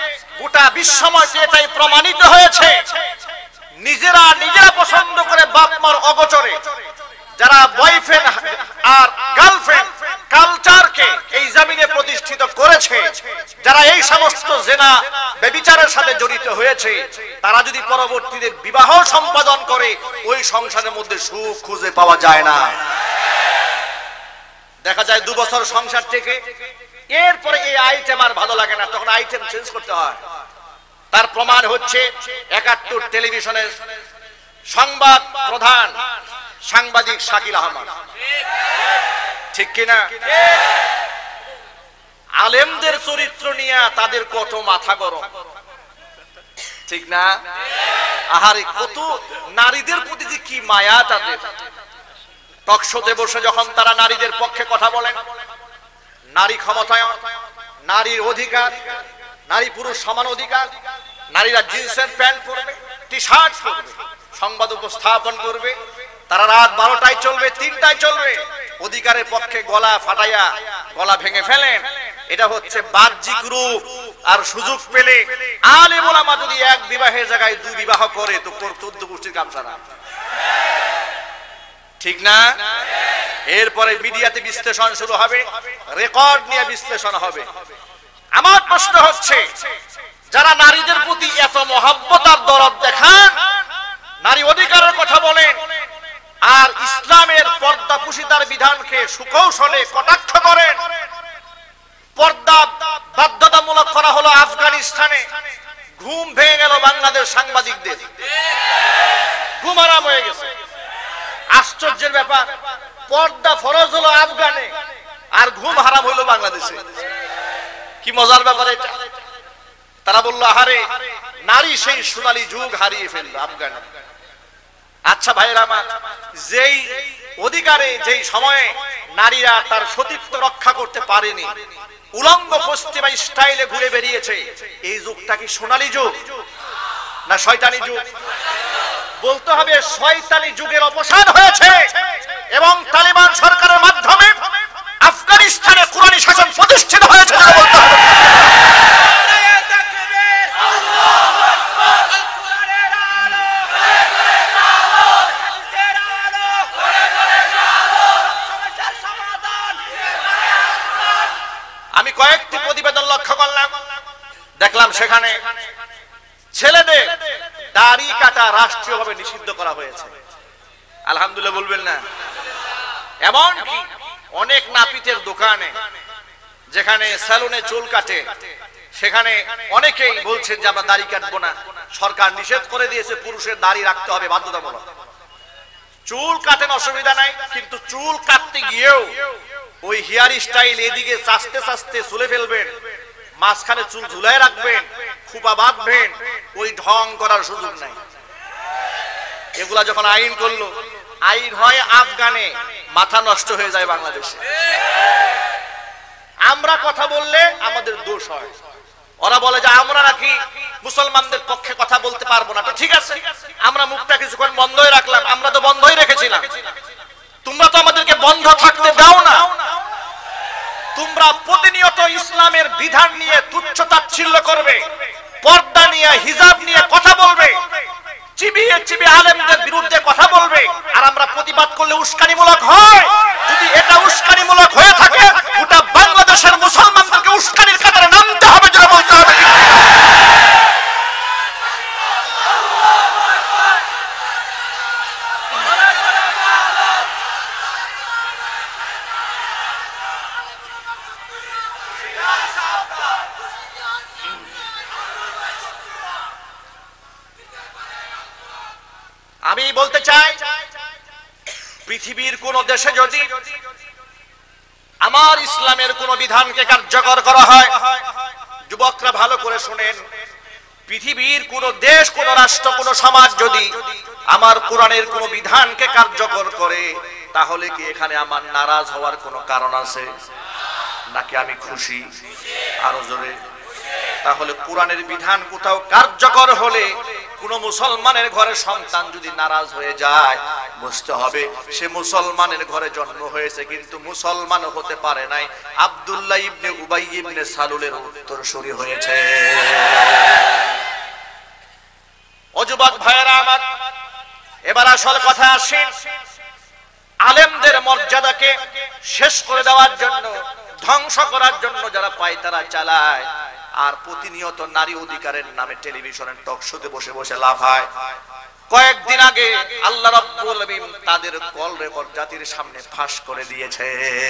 গোটা বিশ্বময় এটাই প্রমাণিত হয়েছে, নিজেরা নিজেরা পছন্দ করে বাপ মার অগোচরে যারা বয়ফ্রেন্ড আর গার্লফ্রেন্ড কালচারকে এই জমিনে প্রতিষ্ঠিত করেছে, যারা এই সমস্ত জেনা ব্যভিচারের সাথে জড়িত হয়েছে, তারা যদি পরবর্তীতে বিবাহ সম্পাদন করে ওই সংসারের মধ্যে সুখ খুঁজে পাওয়া যায় না। দেখা যায় দু বছর সংসার থেকে এরপরে এই আইটেম আর ভালো লাগে না, তখন আইটেম চেঞ্জ করতে হয়। তার প্রমাণ হচ্ছে একাত্তর টেলিভিশনের সংবাদ প্রধান সাংবাদিক শাকিল আহমদ, ঠিক কিনা? আলেমদের চরিত্র নিয়ে তাদের কত মাথা গরম, ঠিক না? আহারে কত নারীদের প্রতি যে কি মায়া তাদের। টকশোতে বসে যখন তারা নারীদের পক্ষে কথা বলেন, নারী ক্ষমতায়ন, নারীর অধিকার, নারী পুরুষ সমান অধিকার, নারীরা জিন্সের প্যান্ট পরবে, টি শার্ট পরবে, সংবাদ উপস্থাপন করবে, তারা রাত বারোটায় চলবে, তিনটায় চলবে, অধিকারের পক্ষে গলা ফাটাইয়া গলা ভেঙে ফেলেন। এটা হচ্ছে বাহ্যিক রূপ। আর সুযোগ পেলে আলেম ওলামা যদি এক বিবাহের জায়গায় দুই বিবাহ করে তো চোদ্দ গোষ্ঠীর গামছা না, ঠিক না? এরপরে মিডিয়াতে বিশ্লেষণ শুরু হবে, রেকর্ড নিয়ে বিশ্লেষণ হবে। আমার প্রশ্ন হচ্ছে, যারা নারীদের প্রতি এত মহব্বত আর দরদ দেখান, নারী অধিকারের কথা বলেন, আর ইসলামের পর্দা পুশিদার বিধানকে সুকৌশলে কটাক্ষ করেন, পর্দা বাধ্যতামূলক করা হলো আফগানিস্তানে, ঘুম ভেঙে গেল বাংলাদেশ সাংবাদিকদের, ঘুম আরাম হয়ে গেছে। আশ্চর্যের ব্যাপার, পর্দা ফরজ হলো আফগানে আর ঘুম হারাম হইলো বাংলাদেশে। কি মজার ব্যাপার এটা। তারা বলল, আহারে নারী সেই সোনালী যুগ হারিয়ে ফেললো আফগানে। আচ্ছা ভাইয়েরা আমার, যেই অধিকারে যেই সময়ে নারীরা তার সতীত্ব রক্ষা করতে পারেনি, উলঙ্গ পশ্চিমা স্টাইলে ঘুরে বেরিয়েছে, এই যুগটা কি সোনালী যুগ না শয়তানি যুগ? বলতে হবে শয়তানি যুগের অবসান হয়েছে এবং তালিবান সরকারের মাধ্যমে আফগানিস্তানে কুরআনী শাসন প্রতিষ্ঠিত হয়েছে। বলতে হবে আমি কয়েকটি প্রতিবেদন লক্ষ্য করলাম, দেখলাম সেখানে ছেলেদের দাড়ি কাটা রাষ্ট্রীয়ভাবে নিষিদ্ধ করা হয়েছে। আলহামদুলিল্লাহ বলবেন না? এমন কি অনেক নাপিতের দোকানে যেখানে সেলুনে চুল কাটে, সেখানে অনেকেই বলছেন যে আমরা দাড়ি কাটবো না, সরকার নিষেধ করে দিয়েছে পুরুষের দাড়ি রাখতে হবে বাধ্যতামূলক। চুল কাটেন অসুবিধা নাই, কিন্তু চুল কাটতে গিয়েও ওই হেয়ার স্টাইল এদিকে চাস্তে চাস্তে চুলে ফেলবেন, মাঝখানে চুল ঝুলায় রাখবেন, খুপা বাঁধবেন, ওই ঢং করার সুযোগ নাই। এগুলা যখন আইন করলো, আইন হয় আফগানে, মাথা নষ্ট হয়ে যায় বাংলাদেশে। আমরা কথা বললে আমাদের দোষ হয়, ওরা বলে যে আমরা নাকি মুসলমানদের পক্ষে কথা বলতে পারবো না। তো ঠিক আছে, আমরা মুখটা কিছুক্ষণ বন্ধই রাখলাম, আমরা তো বন্ধই রেখেছিলাম, তোমরা তো আমাদেরকে বন্ধ থাকতে দাও না। তোমরা প্রতিনিয়ত ইসলামের বিধান নিয়ে তুচ্ছ তাচ্ছিল্য করবে, পর্দা নিয়ে হিজাব নিয়ে কথা বলবে, চিবিয়ে চিবিয়ে আলেমদের বিরুদ্ধে কথা বলবে, আর আমরা প্রতিবাদ করলে উস্কানিমূলক হয়। যদি এটা উস্কানিমূলক হয়ে থাকে, গোটা বাংলাদেশের মুসলমানদেরকে উস্কানির কাতারে নামতে হবে, যেটা বলতে হবে। আমি বলতে চাই, পৃথিবীর কোন দেশে যদি আমার ইসলামের কোন বিধানকে কার্যকর করা হয়, যুবকরা ভালো করে শুনেন, পৃথিবীর কোন দেশ, কোন রাষ্ট্র, কোন সমাজ যদি আমার কোরআনের কোন বিধানকে কার্যকর করে, তাহলে কি এখানে আমার নারাজ হওয়ার কোন কারণ আছে নাকি আমি খুশি? আরো জোরে। তাহলে কোরআনের বিধান কোথাও কার্যকর হলে কোন মুসলমানের ঘরে সন্তান যদি নারাজ হয়ে যায়, বুঝতে হবে সে মুসলমানের ঘরে জন্ম হয়েছে, কিন্তু মুসলমান হতে পারে নাই, আব্দুল্লাহ ইবনে উবাই ইবনে সালুলের উত্তরসূরি হয়েছে। ও যুবক ভাইয়েরা আমার, এবার আসল কথা আসেন। আলেমদের মর্যাদাকে শেষ করে দেওয়ার জন্য, ধ্বংস করার জন্য যারা পায়তারা চালায় আর প্রতিনিয়ত নারী অধিকারের নামে টেলিভিশনের টক শোতে বসে বসে লাফায়, কয়েকদিন আগে আল্লাহ রাব্বুল আলামিন তাদের কল রেকর্ড জাতির সামনে ফাঁস করে দিয়েছে।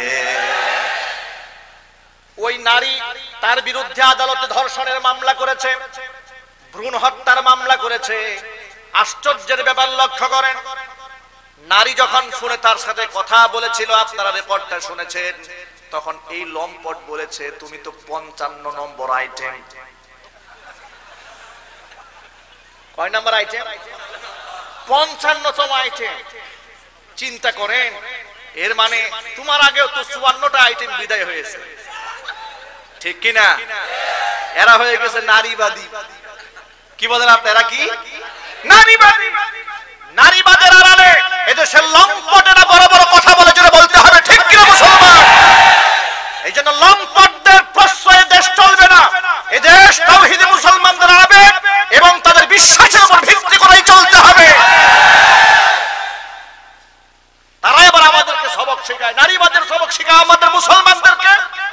ওই নারী তার বিরুদ্ধে আদালতে ধর্ষণের মামলা করেছে, ভ্রূণ হত্যার মামলা করেছে। আশ্চর্যের ব্যাপার লক্ষ্য করেন, নারী যখন ফোনে তার সাথে কথা বলেছিল, আপনারা রেকর্ডটা শুনেছেন, তখন এই লম্পট বলেছে, তুমি তো পঞ্চান্ন নম্বর আইটেম। কয় নম্বর আইটেম? পঞ্চান্নতম আইটেম। চিন্তা করেন, এর মানে তোমার আগেও তো চুয়ান্নটা আইটেম বিদায় হয়েছে, ঠিক কিনা? এরা হয়ে গেছে নারীবাদী। কি বলেন আপনারা? কি নারীবাদী? নারীবাদের আড়ালে এদেশের লম্পটেরা বড় বড় কথা বলে, যেটা বলতে হবে, ঠিক কিনা মুসলমান? এই জন্য লম্পটদের প্রশ্রয়ে দেশ চলবে না। এদেশ তাওহীদি মুসলমানদের আবেগ এবং তাদের বিশ্বাসের উপর ভিত্তি করেই চলতে হবে। তারা এবার আমাদেরকে সবক শেখায়, নারীবাদের সবক শেখায় আমাদের মুসলমানদেরকে।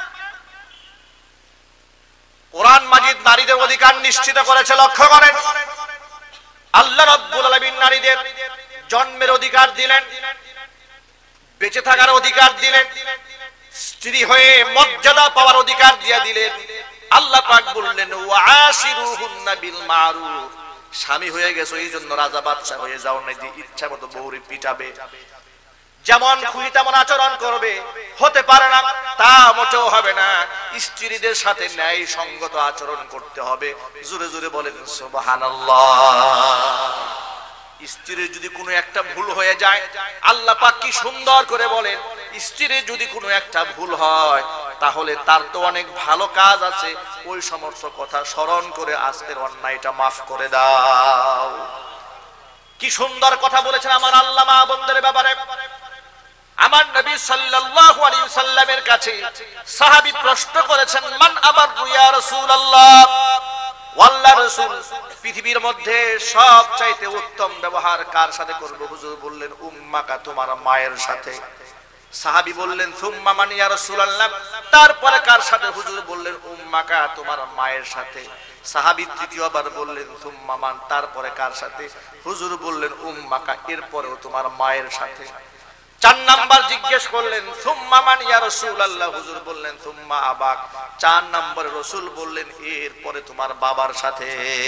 কোরআন মাজিদ নারীদের অধিকার নিশ্চিত করেছে, লক্ষ্য করেন। আল্লাহ রাব্বুল আলামিন নারীদের জন্মের অধিকার দিলেন, বেঁচে থাকার অধিকার দিলেন, স্ত্রী হয়ে মর্যাদা পাওয়ার অধিকার দিয়ে দিলেন। আল্লাহ পাক বললেন, ওয়াশিরুহুন্না বিল মারুফ। স্বামী হয়ে গেছো এই জন্য রাজা বাদশা হয়ে যাও না, যে ইচ্ছা মতো বউরে পিটাবে, যেমন খুশি তেমন আচরণ করবে, হতে পারে না, তা মোটেও হবে না। স্ত্রীদের সাথে ন্যায় সঙ্গত আচরণ করতে হবে। জোরে জোরে বলেন সুবহানাল্লাহ। স্ত্রীর যদি কোনো একটা ভুল হয়ে যায়, আল্লাহ পাক কি সুন্দর করে বলেন, স্ত্রীর যদি কোনো একটা ভুল হয় তাহলে তার তো অনেক ভালো কাজ আছে, ওই সমস্ত কথা স্মরণ করে আজকের অন্যায়টা মাফ করে দাও। কি সুন্দর কথা বলেছেন আমার আল্লাহ মা বোনদের ব্যাপারে। আমার নবী সাল্লাল্লাহু আলাইহি ওয়াসাল্লামের কাছে সাহাবী প্রশ্ন করেছেন, মান আবারু ইয়া রাসূলুল্লাহ, আল্লাহর রাসূল, পৃথিবীর মধ্যে সবচাইতে উত্তম ব্যবহার কার সাথে করব? হুজুর বললেন, উম্মাকা, তোমার মায়ের সাথে। সাহাবী বললেন, সুম্মা মান ইয়া রাসূলুল্লাহ, তারপরে কার সাথে? হুজুর বললেন, উম্মাকা, তোমার মায়ের সাথে। সাহাবী তৃতীয়বার বললেন, সুম্মা মান, তারপরে কার সাথে? হুজুর বললেন, উম্মাকা, এরপরেও তোমার মায়ের সাথে। চার নাম্বার জিজ্ঞেস করলেন, সুম্মা মান ইয়া রাসূলুল্লাহ, হুজুর বললেন, সুম্মা আবাক। চার নম্বরে রাসূল বললেন, এরপরে তোমার বাবার সাথে।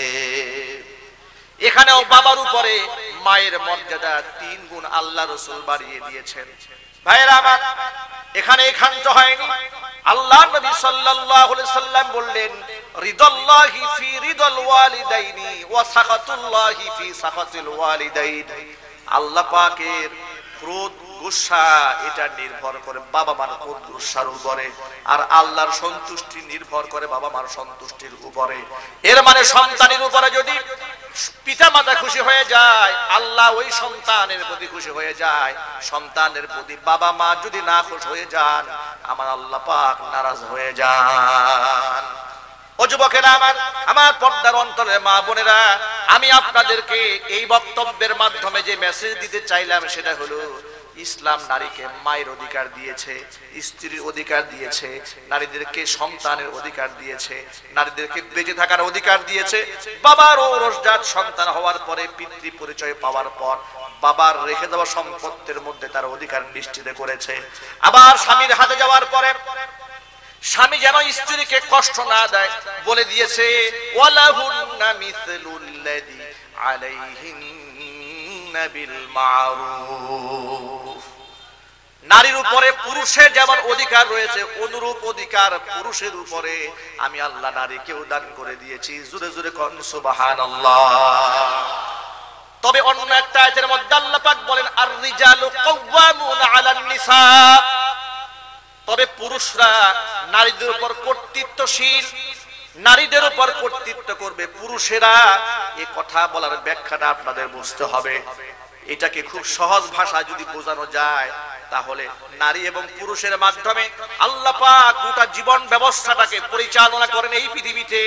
এখানেও বাবার উপরে মায়ের মর্যাদা তিন গুণ আল্লাহ রাসূল বাড়িয়ে দিয়েছেন। ভাইরা আমার, এখানে এখান্ত হয়নি। আল্লাহ নবী সাল্লাল্লাহু আলাইহি সাল্লাম বললেন, রিদাল্লাহি ফি রিদাল ওয়ালিদাইনি ওয়া সাখাতুল্লাহি ফি সাখাতিল ওয়ালিদাইন। আল্লাহ পাকের ক্রোধ, গুসা, এটা নির্ভর করে বাবা মার ক্রোধ গুসার উপরে, আর আল্লাহর সন্তুষ্টি নির্ভর করে বাবা মার সন্তুষ্টির উপরে। এর মানে সন্তানের উপরে যদি পিতা মাতা খুশি হয়ে যায়, আল্লাহ ওই সন্তানের প্রতি খুশি হয়ে যায়। সন্তানের প্রতি বাবা মা যদি না খুশি হয়ে যান, আমার আল্লাহ পাক নারাজ হয়ে যান। ও যুবকেরা আমার, আমার পর্দার অন্তরের মা বোনেরা, আমি আপনাদেরকে এই বক্তব্যের মাধ্যমে যে মেসেজ দিতে চাইলাম সেটা হলো, ইসলাম নারীকে মায়ের অধিকার দিয়েছে, স্ত্রীর অধিকার দিয়েছে, নারীদেরকে সন্তানের অধিকার দিয়েছে, নারীদেরকে বেঁচে থাকার অধিকার দিয়েছে। বাবার ঔরসজাত সন্তান হওয়ার পরে, পিতৃ পরিচয় পাওয়ার পর বাবার রেখে যাওয়া সম্পত্তির মধ্যে তার অধিকার নিশ্চিত করেছে। আবার স্বামীর হাতে যাওয়ার পরে স্বামী যেন স্ত্রীকে কষ্ট না দেয় বলে দিয়েছে, ওয়ালাহুন্না মিসলুল্লাযী আলাইহিন্না বিল মারুফ। নারীর উপরে পুরুষের যেমন অধিকার রয়েছে, অনুরূপ অধিকার পুরুষের উপরে আমি আল্লাহ নারীকেও দান করে দিয়েছি। জোরে জোরে কোন সুবহানাল্লাহ। তবে অন্য একটা আয়াতের মধ্যে আল্লাহ পাক বলেন, আর রিজালু কাওয়ামুনা আলান নিসা। তবে পুরুষরা নারীদের উপর কর্তৃত্বশীল, নারীদের উপর কর্তৃত্ব করবে পুরুষেরা। এই কথা বলার ব্যাখ্যাটা আপনাদের বুঝতে হবে। এটাকে খুব সহজ ভাষায় যদি বোঝানো যায়, তাহলে নারী এবং পুরুষের মাধ্যমে আল্লাহ পাক গোটা জীবন ব্যবস্থাটাকে পরিচালনা করেন এই পৃথিবীতে।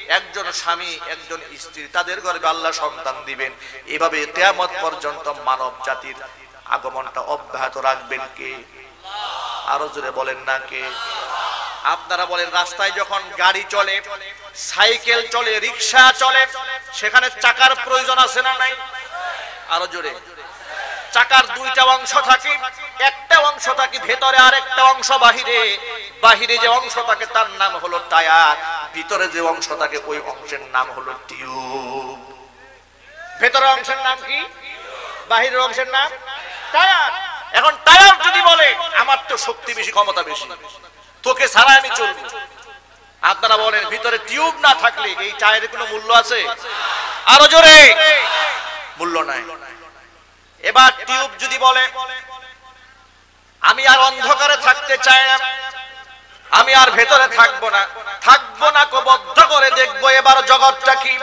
একজন স্বামী একজন স্ত্রী তাদের গর্ভে আল্লাহ সন্তান দিবেন। এভাবে কিয়ামত পর্যন্ত মানব জাতির আগমনটা অব্যাহত রাখবেন কে? আরো জোরে বলেন না কে? আপনারা বলেন, রাস্তায় যখন গাড়ি চলে, সাইকেল চলে, রিকশা চলে, সেখানে চাকার প্রয়োজন আছে না নাই? আরো জোরে। চাকার দুইটা অংশ থাকে, একটা অংশ থাকে ভেতরে আর একটা অংশ বাহিরে। বাহিরে যে অংশ থাকে তার নাম হলো টায়ার, ভিতরে যে অংশ থাকে ওই অংশের নাম হলো টিউব। ভেতরের অংশের নাম কি? বাহিরের অংশের নাম টায়ার। এখন টায়ার যদি বলে আমার তো শক্তি বেশি, ক্ষমতা বেশি, তোকে ছাড়া আমি চলবো, আপনারা বলেন ভিতরে টিউব না থাকলে এই টায়ারের কোনো মূল্য আছে? আরো জোরে। মূল্য নাই। এবার টিউব যদি বলে আমি আর অন্ধকারে থাকতে চাই না, আমি আর ভেতরে থাকবো না, থাকবো না কো বদ্ধ করে দেখবো এবার জগৎটা কি।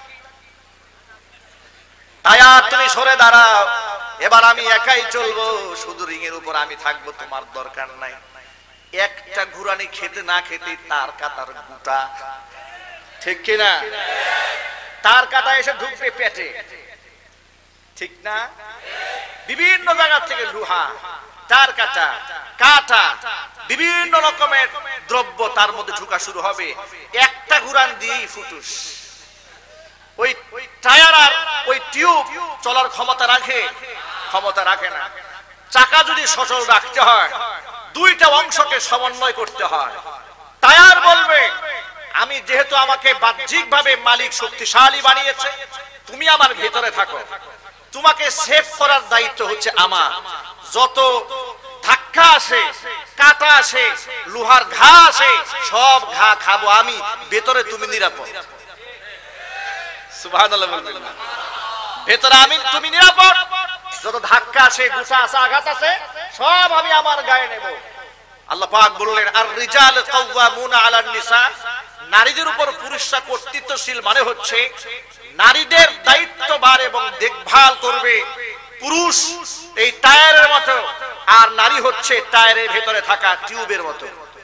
টায়ার তুমি সরে দাঁড়াও, এবার আমি একাই চলবো, শুধু রিং এর উপর আমি থাকবো, তোমার দরকার নাই। একটা ঘুরানি খেতে না খেতে তার কাটার গুটা, ঠিক কিনা? তার কাটা এসে ঢুকবে পেটে, ঠিক না? বিভিন্ন জায়গা থেকে লোহা, তার কাটা, কাটা, বিভিন্ন রকমের দ্রব্য তার মধ্যে ঢুকা শুরু হবে। একটা ঘুরান দিয়ে ফুটুস। ওই টায়ার আর ওই টিউব চলার ক্ষমতা রাখে? ক্ষমতা রাখে না। চাকা যদি সচল রাখতে হয় দুইটা অংশকে সমন্বয় করতে হয়। টায়ার বলবে আমি যেহেতু আমাকে বাহ্যিক ভাবে মালিক শক্তিশালী বানিয়েছে, তুমি আমার ভেতরে থাকো, তোমাকে সেভ করার দায়িত্ব হচ্ছে আমার। যত ধাক্কা আসে, কাটা আসে, লোহার ঘা আসে, সব ঘা খাবো আমি, ভেতরে তুমি নিরাপদ। সুবহানাল্লাহ বলবেন না? ভেতরে আমি, তুমি নিরাপদ। যত ধাক্কা আসে, গুছা আসে, আঘাত আসে, সব আমি আমার গায়ে নেব। আল্লাহ পাক বললেন আর রিজাল কাওয়ামুনা আলান নিসা, নারীদের উপর পুরুষরা কর্তৃত্বশীল মানে হচ্ছে নারীদের দায়িত্বভার এবং দেখভাল করবে পুরুষ এই টায়ারের মতো, আর নারী হচ্ছে টায়ারের ভেতরে থাকা টিউবের মতো।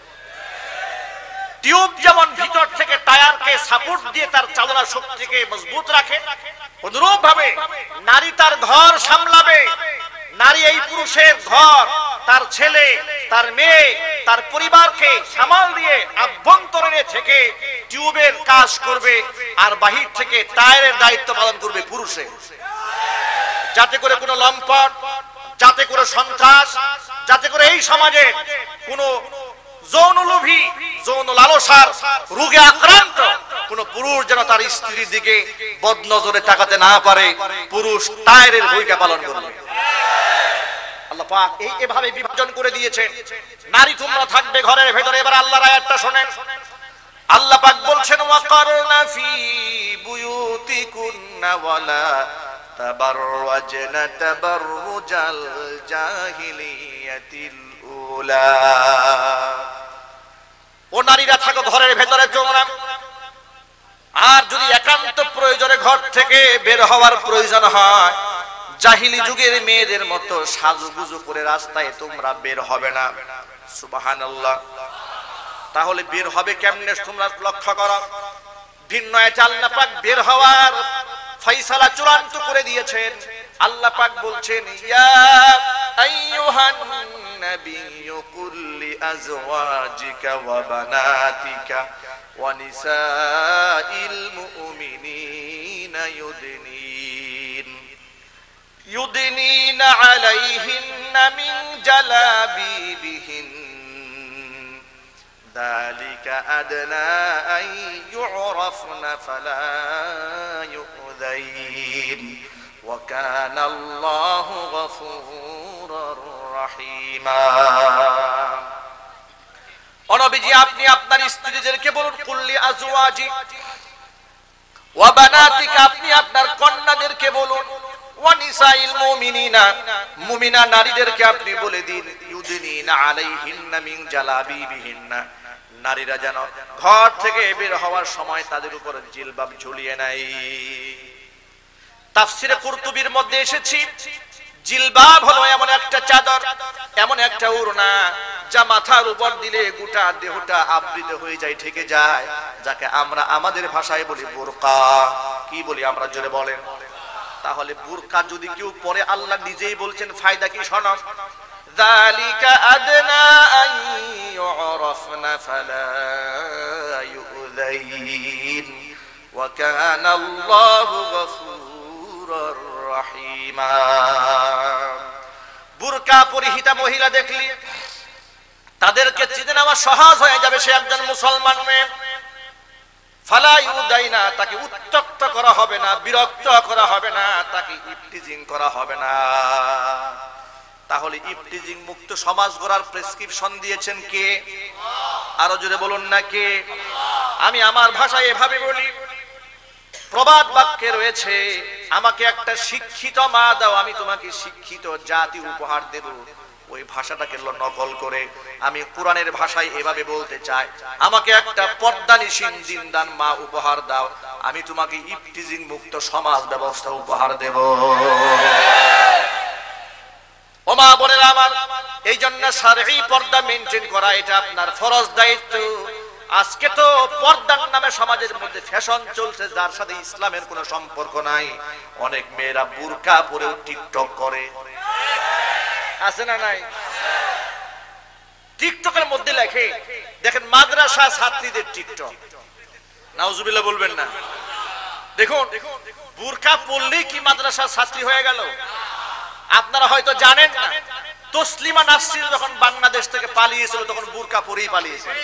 টিউব যেমন ভিতর থেকে টায়ারকে সাপোর্ট দিয়ে তার চালনা শক্তিকে মজবুত রাখে, অনুরূপ ভাবে নারী তার ঘর সামলাবে। নারী এই পুরুষের ঘর, তার ছেলে, তার মেয়ে, তার পরিবারকে সামাল দিয়ে আভ্যন্তরে থেকে টিউবের কাজ করবে, আর বাহির থেকে টায়ারের দায়িত্ব পালন করবে পুরুষে। যাতে করে কোনো লম্পট, যাতে করে সন্ত্রাস, যাতে করে এই সমাজে কোনো যৌনলোভী, যৌন লালসার রোগে আক্রান্ত কোন পুরুষ যেন তার স্ত্রীর দিকে বদনজরে তাকাতে না পারে, পুরুষ টায়ারের ভূমিকা পালন করবে। আল্লাহ পাক এই এভাবে বিভাজন করে দিয়েছেন। নারী তোমরা থাকবে ঘরের ভেতরে। এবার আল্লাহর আয়াতটা শুনেন। আল্লাহ পাক বলছেন ওয়াকারনা ফি বুয়ুতিকুন্না ওয়ালা তাবাররাজনা তাবাররুজাল জাহিলিয়াতিল উলা। ও নারীরা থাকো ঘরের ভেতরে তোমরা, আর যদি একান্ত প্রয়োজনে ঘর থেকে বের হওয়ার প্রয়োজন হয়, জাহিলি যুগের মেয়েদের মতো সাজুগুজু করে রাস্তায় তোমরা বের হবে না। সুবহানাল্লাহ। তাহলে বের হবে কেমনে তোমরা লক্ষ্য করো। ভিন্ন একটা আল্লাহ পাক বের হওয়ার ফয়সালা চূড়ান্ত করে দিয়েছেন। আল্লাহ পাক বলছেন ইয়া আইয়ুহান নাবিয়্যু কুল লিআজওয়াজিকা ওয়া বানাতিকা ওয়া নিসাইল মুমিনিনা ইউদনিন ইউদনিনা আলাইহিন্না মিন জালাবিবিহিন যালিকা আদনা আন ইউরাফনা ফালা ইউযাইন ওয়া কানা আল্লাহু গফুরুর রহিমা। ও নবীজি, আপনি আপনার স্ত্রীদেরকে বলুন কুল্লি আজওয়াজি ওয়া বানাতিকা, আপনি আপনার কন্যাদেরকে বলুন, ওয়া নিসাইল মুমিনিনা, মুমিনা নারীদেরকে আপনি বলে দিন ইউদনিনা আলাইহিন্না মিন জালাবিবিহিন্না, নারীরা যেন ঘর থেকে বের হওয়ার সময় তাদের উপর জিলবাব ঝুলিয়ে নাই। তাফসিরে কুরতুবির মধ্যে এসেছে জিলবাব হলো এমন একটা চাদর, এমন একটা ওড়না যা মাথার উপর দিলে গোটা দেহটা আবৃত হয়ে যায়, ঢেকে যায়, যাকে আমরা আমাদের ভাষায় বলি বোরকা। কি বলি আমরা, জোরে বলেন। তাহলে বোরকা যদি কেউ পরে, আল্লাহ নিজেই বলছেন ফায়দা কি শোনো, যালিকা আদনা আন ইউরাফনা ফালা ইউযাইন ওয়া কানা আল্লাহু গফুরুর রহিমা। বুরকা পরিহিতা মহিলা দেখলি তাদেরকে চিনে নেওয়া সহজ হয়ে যাবে, সে একজন মুসলমান মেয়ে। ফালা ইউযাইনা, তাকে উত্ত্যক্ত করা হবে না, বিরক্ত করা হবে না, তাকে ইফতিজিং করা হবে না। তাহলে ইফতিজিং মুক্ত সমাজ গড়ার প্রেসক্রিপশন দিয়েছেন কে? আরো জোরে বলুন না কে? আমি আমার ভাষায় এভাবে বলি, প্রবাদ বাক্যে রয়েছে, আমাকে একটা শিক্ষিত মা দাও, আমি তোমাকে শিক্ষিত জাতি উপহার দেব। ওই ভাষাটাকে নকল করে আমি কোরআনের ভাষায় এভাবে বলতে চাই, আমাকে একটা পর্দানিশীন জিন্দান মা উপহার দাও, আমি তোমাকে ইফতিজিং মুক্ত সমাজ ব্যবস্থা উপহার দেব। ও মা বোনেরা আমার, এই জন্য শারঈ পর্দা মেইনটেইন করা এটা আপনার ফরজ দায়িত্ব। আজকে তো পর্দার নামে সমাজের মধ্যে ফ্যাশন চলছে, যার সাথে ইসলামের কোনো সম্পর্ক নাই। অনেক মেয়েরা বুরকা পরেও টিকটক করে, আছে না নাই? টিকটকের মধ্যে লেখে, দেখেন মাদ্রাসা ছাত্রীদের টিকটক, নাউজুবিল্লাহ বলবেন না। দেখুন, বুরকা পরলেই কি মাদ্রাসা ছাত্রী হয়ে গেল? আপনারা হয়তো জানেন না, তসলিমা নাসরিন যখন বাংলাদেশ থেকে পালিয়েছিল তখন বুরকা পরেই পালিয়েছিল,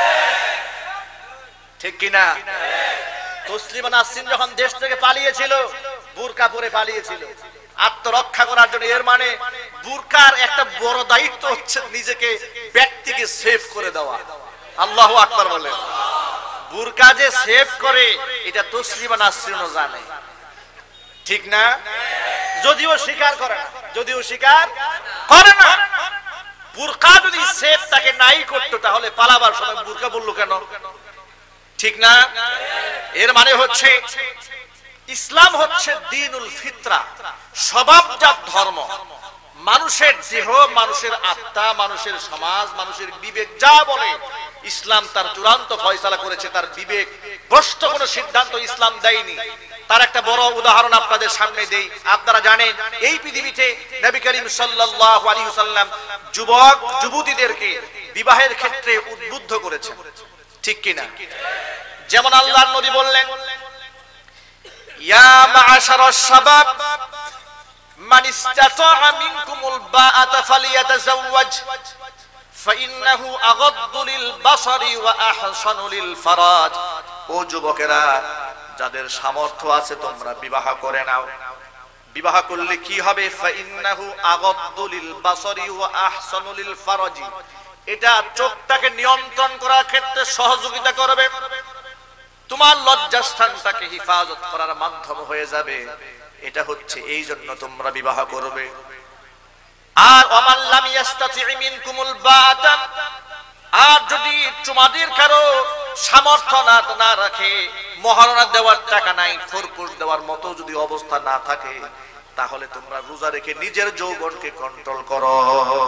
ঠিক কিনা? তসলিমা নাসরিন যখন দেশ থেকে পালিয়েছিল বুরকা পরে পালিয়েছিল আত্মরক্ষা করার জন্য। এর মানে বুরকার একটা বড় দায়িত্ব হচ্ছে নিজেকে, ব্যক্তিকে সেভ করে দেওয়া। আল্লাহু আকবার বলেন। বুরকা যে সেভ করে এটা তসলিমা নাসরিনও জানে, ঠিক না? যদিও স্বীকার করে না, যদিও স্বীকার করে না। বুরকা যদি সেভ তাকে নাই করতো তাহলে পালাবার সময় বুরকা বললো কেন, ঠিক না? এর মানে হচ্ছে ইসলাম হচ্ছে দ্বীনুল ফিতরা, স্বভাবজাত ধর্ম। মানুষের দেহ, মানুষের আত্মা, মানুষের সমাজ, মানুষের বিবেক যা বলে ইসলাম তার চূড়ান্ত ফয়সালা করেছে। তার বিবেক ভ্রষ্ট কোনো সিদ্ধান্ত ইসলাম দেয়নি। তার একটা বড় উদাহরণ আপনাদের সামনে দেই। আপনারা জানেন এই পৃথিবীতে নবী করিম সাল্লাল্লাহু আলাইহি ওয়াসাল্লাম যুবক যুবতীদেরকে বিবাহের ক্ষেত্রে উদ্বুদ্ধ করেছেন, ঠিক কিনা? যেমন আল্লাহর নবী বললেন, ইয়া মা'আশারাশ শাবাব মান ইসতাতা'a মিনকুমুল বা'আতা ফালিয়াতাযাওয়াজ ফাইন্নাহু আগাদ্দু লিল বাসারি ওয়া আহসানু লিল ফারাজ। ও যুবকেরা, যাদের সামর্থ্য আছে তোমরা বিবাহ করে নাও। বিবাহ করলে কি হবে? ফাইন্নাহু আগাদ্দু লিল বাসারি ওয়া আহসানু লিল ফারাজ, এটা চোখটাকে নিয়ন্ত্রণ করার ক্ষেত্রে সহযোগিতা করবে, তোমার লজ্জাস্থানটাকে হেফাজত করার মাধ্যম হয়ে যাবে। এটা হচ্ছে এই জন্য তোমরা বিবাহ করবে। আর ওয়ামান লাম ইয়াস্তাতি মিনকুমুল বা'আতা, আর যদি তোমাদের কারো সামর্থ্য না না রাখে, মহারণা দেওয়ার টাকা নাই, খরকুশ দেওয়ার মতো যদি অবস্থা না থাকে, তাহলে তোমরা রোজা রেখে নিজের যৌবনকে কন্ট্রোল করো।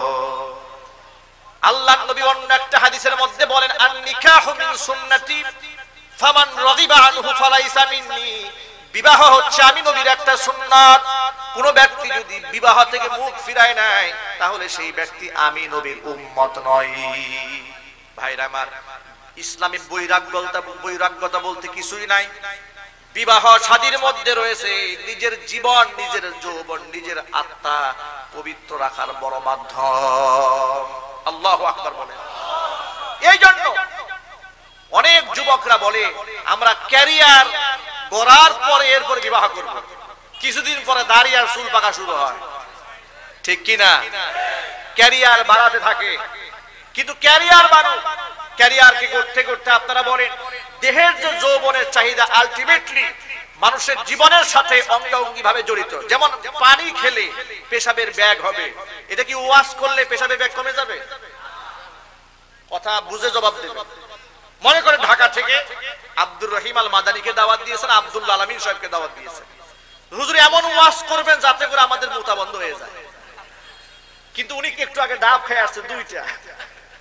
আল্লাহর নবী অন্য একটা হাদিসের মধ্যে বলেন, আন নিকাহু মিন সুন্নতি ফামান রাগিবা আনহু ফালাইসা মিন্নি। বিবাহ হচ্ছে আমি নবীর একটা সুন্নাত। কোন ব্যক্তি যদি বিবাহ থেকে মুখ ফিরায় নাই তাহলে সেই ব্যক্তি আমি নবীর উম্মত নয়। ভাইরা আমার, ইসলামী বৈরাগ্যতা বৈরাগ্যতা বলতে কিছুই নাই। বিবাহ শাদীর মধ্যে রয়েছে নিজের জীবন, নিজের যৌবন, নিজের আত্মা পবিত্র রাখার বড় মাধ্যম। আল্লাহু আকবার বলেন। এই জন্য অনেক যুবকরা বলে আমরা ক্যারিয়ার গড়ার পরে এরপরে বিবাহ করব, কিছুদিন পরে দাড়ি আর চুল পাকা শুরু হয়, ঠিক কিনা? ক্যারিয়ার বাড়াতে থাকে, কিন্তু ক্যারিয়ার বাড়ো, ক্যারিয়ারকে করতে করতে আপনারা বলেন দেহের যে যৌবনের চাহিদা আলটিমেটলি মানুষের জীবনের সাথে অঙ্গাঙ্গি ভাবে জড়িত। যেমন পানি খেলে পেশাবের ব্যাগ হবে, এটা কি ওয়াশ করলে পেশাবের ব্যাগ কমে যাবে? কথা বুঝে জবাব দেবে। মনে করেন ঢাকা থেকে আব্দুর রহিম আল মাদানীকে দাওয়াত দিয়েছেন, আব্দুল্লাহ আলামিন সাহেবকে দাওয়াত দিয়েছেন, হুজুর এমন ওয়াশ করবেন যাতে করে আমাদের মুতা বন্ধ হয়ে যায়। কিন্তু উনি একটু আগে ডাব খেয়ে আসছে দুইটা,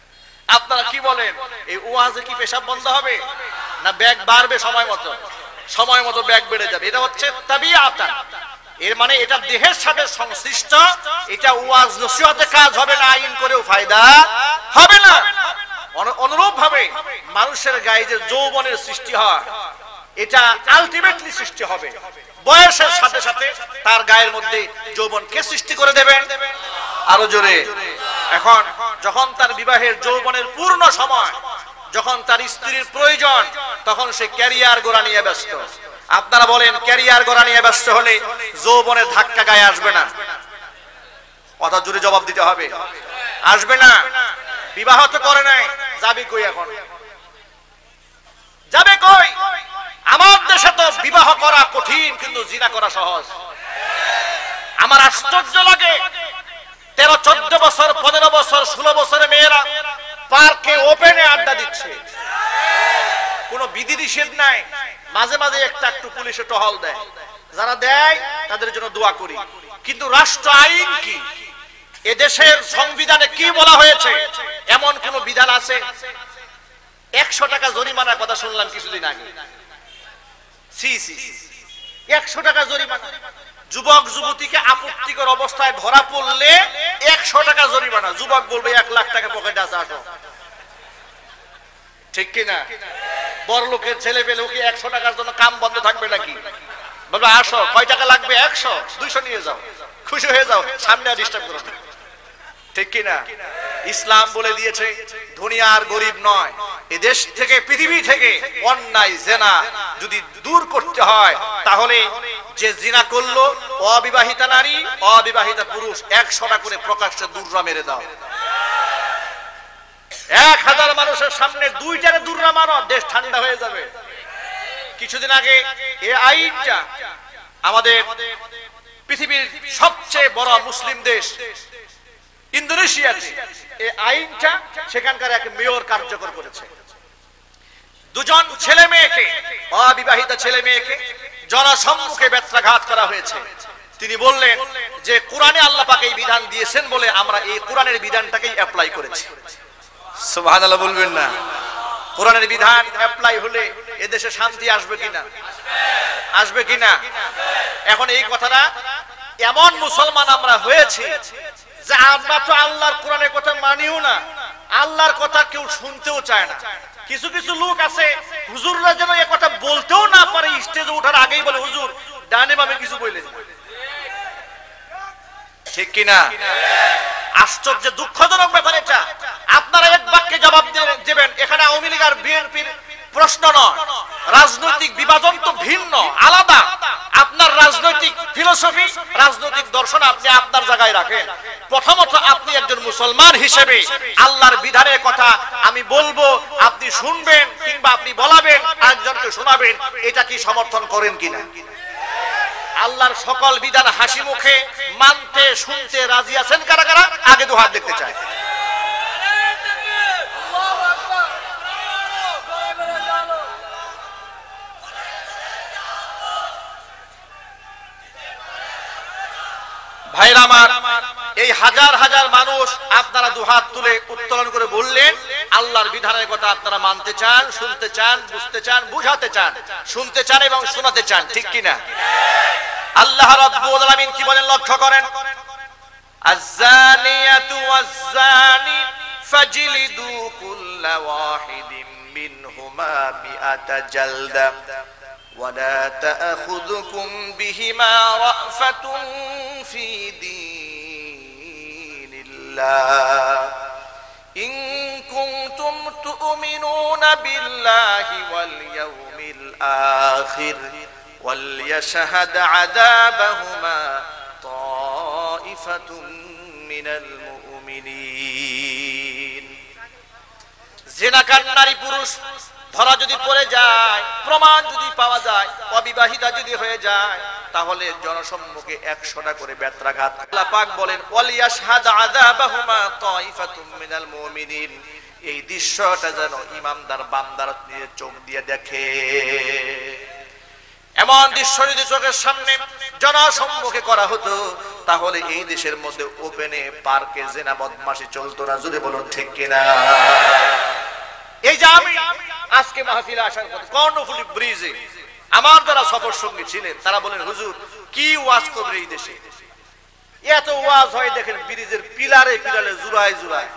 আপনারা কি বলেন, এই ওয়াজে কি পেশাব বন্ধ হবে না ব্যাগ বাড়বে? সময় মতো সময় মতো ব্যাগ বেড়ে যাবে। এটা হচ্ছে তাবিআতান, এর মানে এটা দেহের সাথে সংশ্লিষ্ট। এটা ওয়াজ নসিহতে কাজ হবে না, আইন করেও ফায়দা হবে না। অনুরূপ ভাবে মানুষের গায়ে যে যৌবনের সৃষ্টি হয়, এটা আলটিমেটলি সৃষ্টি হবে বয়সের সাথে সাথে। তার গায়ের মধ্যে যৌবন কে সৃষ্টি করে দেবেন? আরো জোরে। এখন যখন তার বিবাহের যৌবনের পূর্ণ সময়, যখন তার স্ত্রীর প্রয়োজন, তখন সে ক্যারিয়ার গোড়া নিয়ে ব্যস্ত। আপনারা বলেন, ক্যারিয়ার গোড়া নিয়ে ব্যস্ত হলে যৌবনের ধাক্কা গায়ে আসবে না? কথা জোরে জবাব দিতে হবে, আসবে না। বিবাহ তো করে নাই, যাবে কই? এখন যাবে কই? আমার দেশে তো বিবাহ করা কঠিন, কিন্তু জিনা করা সহজ। আমার আশ্চর্য লাগে, তেরো চোদ্দ বছর, পনেরো বছর, ষোলো বছরের মেয়েরা পার্কে ওপেনে আড্ডা দিচ্ছে, কোন বিধি নিষেধ নাই। মাঝে মাঝে একটা একটু পুলিশে টহল দেয়, যারা দেয় তাদের জন্য দোয়া করি। কিন্তু রাষ্ট্র আইন কি? এদেশের সংবিধানে কি বলা হয়েছে? এমন কোন বিধান আছে? একশো টাকা জরিমানার কথা শুনলাম কিছুদিন আগে। সি সি একশো টাকা জরিমানা। যুবক যুবতীকে আপত্তিকর অবস্থায় ধরা পড়লে একশো টাকা জরিমানা। যুবক বলবে এক লাখ টাকা পকেটে আছে, আসো। ঠিক কিনা? বড় লোকের ছেলে পেলে ওকে একশো টাকার জন্য কাম বন্ধ থাকবে নাকি? বলবে আসো, কয় টাকা লাগবে? একশো, দুইশো নিয়ে যাও, খুশি হয়ে যাও, সামনে আর ডিস্টার্ব করো না। ঠিক কিনা? ইসলাম বলে দিয়েছে ধনী আর গরিব নয়। এদেশ থেকে, পৃথিবী থেকে অন্যায় জিনা যদি দূর করতে হয়, তাহলে যে জিনা করলো অবিবাহিতা নারী, অবিবাহিতা পুরুষ একশোটা করে প্রকাশ্যে দূররা মেরে দাও। এক হাজার মানুষের সামনে দুইটারে দূররা মারো, দেশ ঠান্ডা হয়ে যাবে। কিছুদিন আগে এই আইনটা আমাদের পৃথিবীর সবচেয়ে বড় মুসলিম দেশ ইন্দোনেশিয়াতে এই আইনটা সেখানকার এক মেয়র কার্যকর করেছে। দুজন ছেলে মেয়েকে, অবিবাহিত ছেলে মেয়েকে জনসম্মুখে বেত্রাঘাত করা হয়েছে। তিনি বললেন যে কোরআনে আল্লাহ পাক এই বিধান দিয়েছেন বলে আমরা এই কোরআনের বিধানটাকেই অ্যাপ্লাই করেছি। সুবহানাল্লাহ বলবেন না? কোরআনের বিধান অ্যাপ্লাই হলে এদেশে শান্তি আসবে কিনা? আসবে কিনা? এখন এই কথাটা, এমন মুসলমান আমরা হয়েছি যে আমরা তো আল্লাহর কোরআনের কথা মানিও না, আল্লাহর কথা কেউ শুনতেও চায় না। কিছু কিছু লোক আছে, হুজুররা যেন এই কথা বলতেও না পারে, স্টেজে ওঠার আগেই বলে হুজুর ডানে বামে কিছু বললেন। ঠিক কিনা? আশ্চর্য, দুঃখজনক ব্যাপার এটা। আপনারা এক বাক্যে জবাব দেবেন। এখানে আওয়ামী লীগ আর বিএনপির প্রশ্ন নয়, রাজনৈতিক বিভাজন তো ভিন্ন, আলাদা। আপনার রাজনৈতিক ফিলোসফি, রাজনৈতিক দর্শন আপনি আপনার জায়গায় রাখেন। প্রথমত আপনি একজন মুসলমান হিসেবে আল্লাহর বিধানের কথা আমি বলবো, আপনি শুনবেন কিংবা আপনি বলাবেন, আরেকজনকে শোনাবেন, এটা কি সমর্থন করেন কিনা? আল্লাহর সকল বিধান হাসি মুখে মানতে শুনতে রাজি আছেন কারা কারা? আগে তো হাত দেখতে চায়। ভাইরা আমার, এই হাজার হাজার মানুষ আপনারা দুহাত তুলে উত্তোলন করে বললেন আল্লাহর বিধানের কথা আপনারা মানতে চান, শুনতে চান, বুঝতে চান, বুঝাতে চান, শুনতে চান এবং শোনাতে চান। ঠিক কিনা? আল্লাহ রাব্বুল আলামিন কি বলেন লক্ষ্য করেন, আয-যানিয়াতু ওয়াজ-যানি ফাজলিদু কুল্লা ওয়াহিদিন মিনহুমা মিআতা জালদা ওয়া লা তা'খুযুকুম বিহিমা রা'ফাতুন ফি দীনিল্লাহ ইন কুনতুম তু'মিনুনা বিল্লাহি ওয়াল ইয়াউমিল আখির وَلْيَشْهَدْ عَذَابَهُمَا طَائِفَةٌ مِنَ الْمُؤْمِنِينَ। জিনাকার নারী পুরুষ ধরা যদি পড়ে যায়, প্রমাণ যদি পাওয়া যায়, অবিবাহিতা যদি হয়ে যায়, তাহলে জনসম্মুখে একশোটা করে বেত্রাঘাত। আল্লাহ পাক বলেন ওয়ালিয়াশহাদ আযাবাহুমা তাইফাতুম মিনাল মুমিনিন। এই দৃশ্যটা যেন ইমানদার বান্দার দিয়ে চোখ দিয়ে দেখে। এমন দৃশ্য যদি চোখের সামনে জনসম্মুখে করা হতো, তাহলে এই দেশের মধ্যে ওপেনে পার্কে জেনা বদমাশি চলতো না। যদি বলুন ঠিক কিনা? এই যে আমি আজকে মাহফিলে আসার পথে কর্ণফুলী ব্রিজে আমার যারা সফর সঙ্গী ছিলেন তারা বলেন, হুজুর কি ওয়াজ করবে এই দেশে? এত ওয়াজ হয় দেখেন ব্রিজের পিলারে পিলারে জুরায় জুরায়।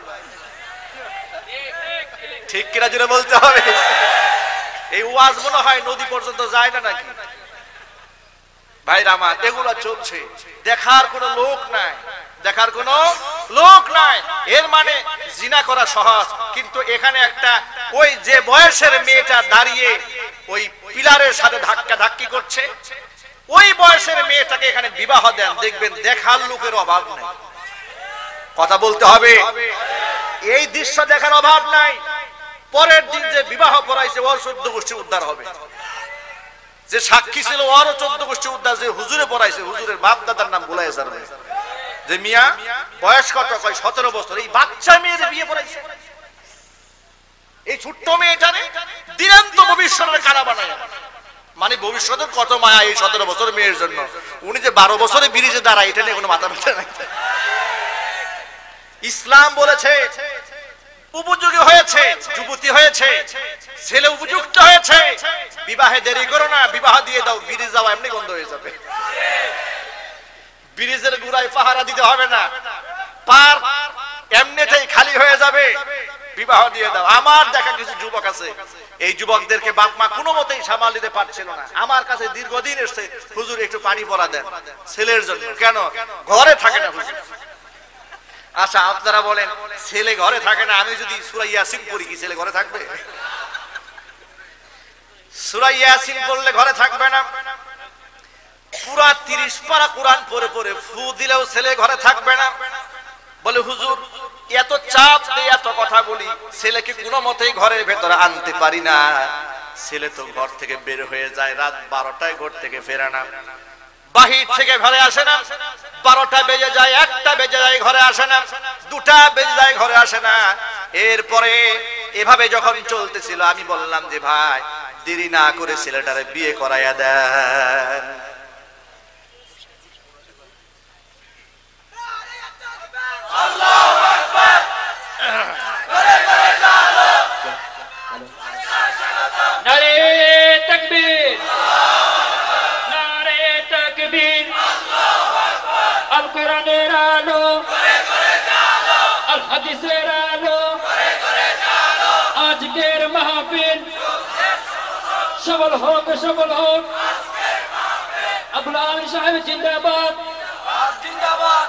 ঠিক কিনা জুড়ে বলতে হবে? এই ওয়াজ মনে হয় নদী পর্যন্ত যায় না নাকি? ভাইরা আমার, এগুলা চলছে, দেখার কোনো লোক নাই, দেখার কোনো লোক নাই। এর মানে জিনা করা সহজ, কিন্তু এখানে একটা ওই যে বয়সের মেয়েটা দাঁড়িয়ে ওই পিলারের সাথে ধাক্কা ধাক্কি করছে, ওই বয়সের মেয়েটাকে এখানে বিবাহ দেন, দেখবেন দেখার লোকের অভাব নেই। কথা বলতে হবে, এই দৃশ্য দেখার অভাব নাই। পরের দিন যে বিবাহ পড়াইছে ওর চোদ্দ গোষ্ঠী উদ্ধার হবে, যে সাক্ষী ছিল ওরও চোদ্দ গোষ্ঠী উদ্ধার, যে হুজুরে পড়াইছে হুজুরের বাপ দাদার নাম ভুলাই যাবে। যে মিয়া বয়স কত? কয় সতেরো বছর। এই বাচ্চা মেয়ের বিয়ে পড়াইছে, এই ছোট্ট মেয়েটারে দিনান্ত ভবিষ্যতের কারা বানায়। মানে ভবিষ্যতের কত মায়া এই সতেরো বছর মেয়ের জন্য। উনি যে বারো বছরে ব্রিজে দাঁড়ায়, এটা নিয়ে কোনো মাথা ব্যথা নাই। ইসলাম বলেছে উপযোগী হয়েছে, যুবতী হয়েছে, ছেলে উপযুক্ত হয়েছে, বিবাহে দেরি করো না, বিবাহ দিয়ে দাও, ব্রিজ যাওয়া এমনি বন্ধ হয়ে যাবে। ব্রিজের গুড়ায় পাহারা দিতে হবে না, পার এমনিতেই খালি হয়ে যাবে, বিবাহ দিয়ে দাও। আমার দেখা কিছু যুবক আছে, এই যুবকদেরকে বাপ মা কোনো মতেই সামাল দিতে পারছিল না, আমার কাছে দীর্ঘদিন এসছে, হুজুর একটু পানি পড়া দেন ছেলের জন্য। কেন? ঘরে থাকে না হুজুর। আচ্ছা আপনারা বলেন, ছেলে ঘরে থাকে না, আমি যদি সূরা ইয়াসিন পড়ি কি ছেলে ঘরে থাকবে? সূরা ইয়াসিন পড়লে ঘরে থাকবে না। পুরা তিরিশ পারা কোরআন পড়ে পড়ে ফু দিলেও ছেলে ঘরে থাকবে না। বলে হুজুর এত চাপ দিয়ে এত কথা বলি, ছেলেকে কোনো মতেই ঘরের ভেতরে আনতে পারি না। ছেলে তো ঘর থেকে বের হয়ে যায় রাত বারোটায়, ঘর থেকে ফেরে না, বাহির থেকে ঘরে আসে না, বারোটা বেজে যায়, একটা বেজে যায় ঘরে আসে না, দুটা বেজে যায় ঘরে আসে না। এরপরে এভাবে যখন চলতেছিল আমি বললাম যে ভাই দেরি না করে ছেলেটারে বিয়ে করাইয়া দেন। আল্লাহু আকবার। নারে তাকবীর, নারে তাকবীর, আল কোরআনের আলো, আল হাদিসের আলো, আজকের মাহফিল সফল হোক, সফল হোক। আবুল আলী সাহেব জিন্দাবাদ, জিন্দাবাদ।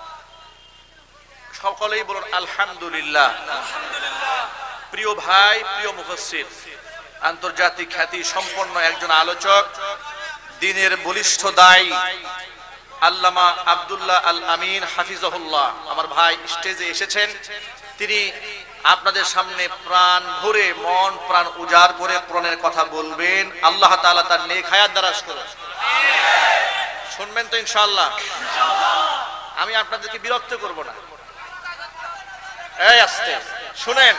সকলেই বলুন আলহামদুলিল্লাহ। প্রিয় ভাই, প্রিয় মুফাসসির, আন্তর্জাতিক খ্যাতি সম্পন্ন একজন আলোচক, দ্বীনের বলিষ্ঠ দায়ী আল্লামা আব্দুল্লাহ আল আমিন হাফিজাহুল্লাহ আমার ভাই স্টেজে এসেছেন। তিনি আপনাদের সামনে প্রাণ ভরে, মন প্রাণ উজাড় করে কোরআনের কথা বলবেন। আল্লাহ তাআলা তার নেক হায়াত দারাজ করুন। শুনবেন তো ইনশাআল্লাহ? আমি আপনাদেরকে বিরক্ত করব না। এই আস্তে শুনেন,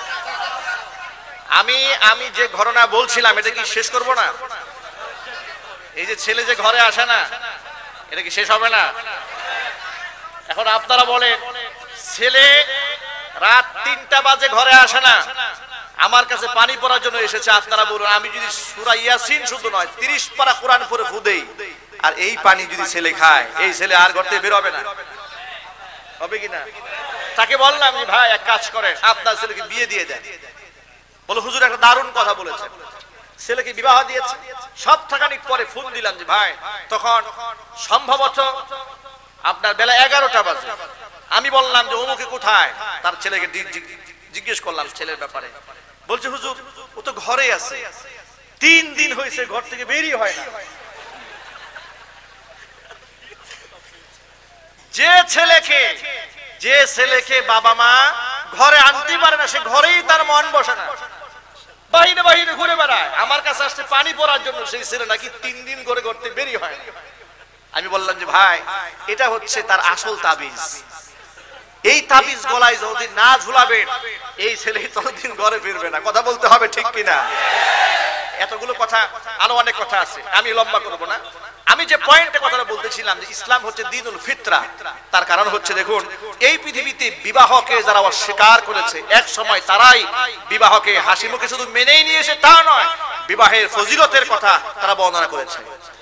আমি আমি যে ঘটনা বলছিলাম এটা কি শেষ করব না? এই যে ছেলে যে ঘরে আসে না, এটা কি শেষ হবে না? এখন আপনারা বলেন, ছেলে রাত তিনটা বাজে ঘরে আসে না, আমার কাছে পানি পড়ার জন্য এসেছে। আপনারা বলুন, আমি যদি সূরা ইয়াসিন শুধু নয় তিরিশ পারা কোরআন পড়ে ফু দেই, আর এই পানি যদি ছেলে খায়, এই ছেলে আর ঘর থেকে বের হবে না, হবে কিনা? তাকে বললাম যে ভাই এক কাজ করেন, আপনার ছেলেকে বিয়ে দিয়ে দেন। বলে হুজুর একটা দারুণ কথা বলেছেন, ছেলেকে বিবাহ দিয়েছে। সপ্তাহখানিক পরে ফোন দিলাম যে ভাই, তখন সম্ভবত আপনার বেলা এগারোটা বাজে। আমি বললাম যে অমুকে কোথায়, তার ছেলেকে জিজ্ঞেস করলাম ছেলের ব্যাপারে। বলছে হুজুর ও তো ঘরে আছে, তিন দিন হয়েছে ঘর থেকে বেরিয়ে হয় না। যে ছেলেকে যে ছেলেকে বাবা মা ঘরে আনতে পারে না, সে ঘরেই তার মন বসে না, বাহিরে বাহিরে ঘুরে বেড়ায়। আমার কাছে আসছে পানি পড়ার জন্য, সেই ছেলে নাকি তিন দিন করে ঘরতে বেরিয়ে হয়। আমি বললাম যে ভাই এটা হচ্ছে তার আসল তাবিজ। এই তাবিজ গলায় যদি না ঝুলাবেন, এই ছেলে ততদিন ঘরে ফিরবে না। কথা বলতে হবে, ঠিক কিনা? এতগুলো কথা, আরো অনেক কথা আছে, আমি লম্বা করব না। আমি যে পয়েন্টে কথাটা বলতেছিলাম যে ইসলাম হচ্ছে দ্বীনুল ফিতরা, তার কারণ হচ্ছে দেখুন এই পৃথিবীতে বিবাহকে যারা অস্বীকার করেছে এক সময় তারাই বিবাহকে হাসি মুখে শুধু মেনেই নিয়েছে তা নয়, বিবাহের ফজিলতের কথা তারা বর্ণনা করেছে।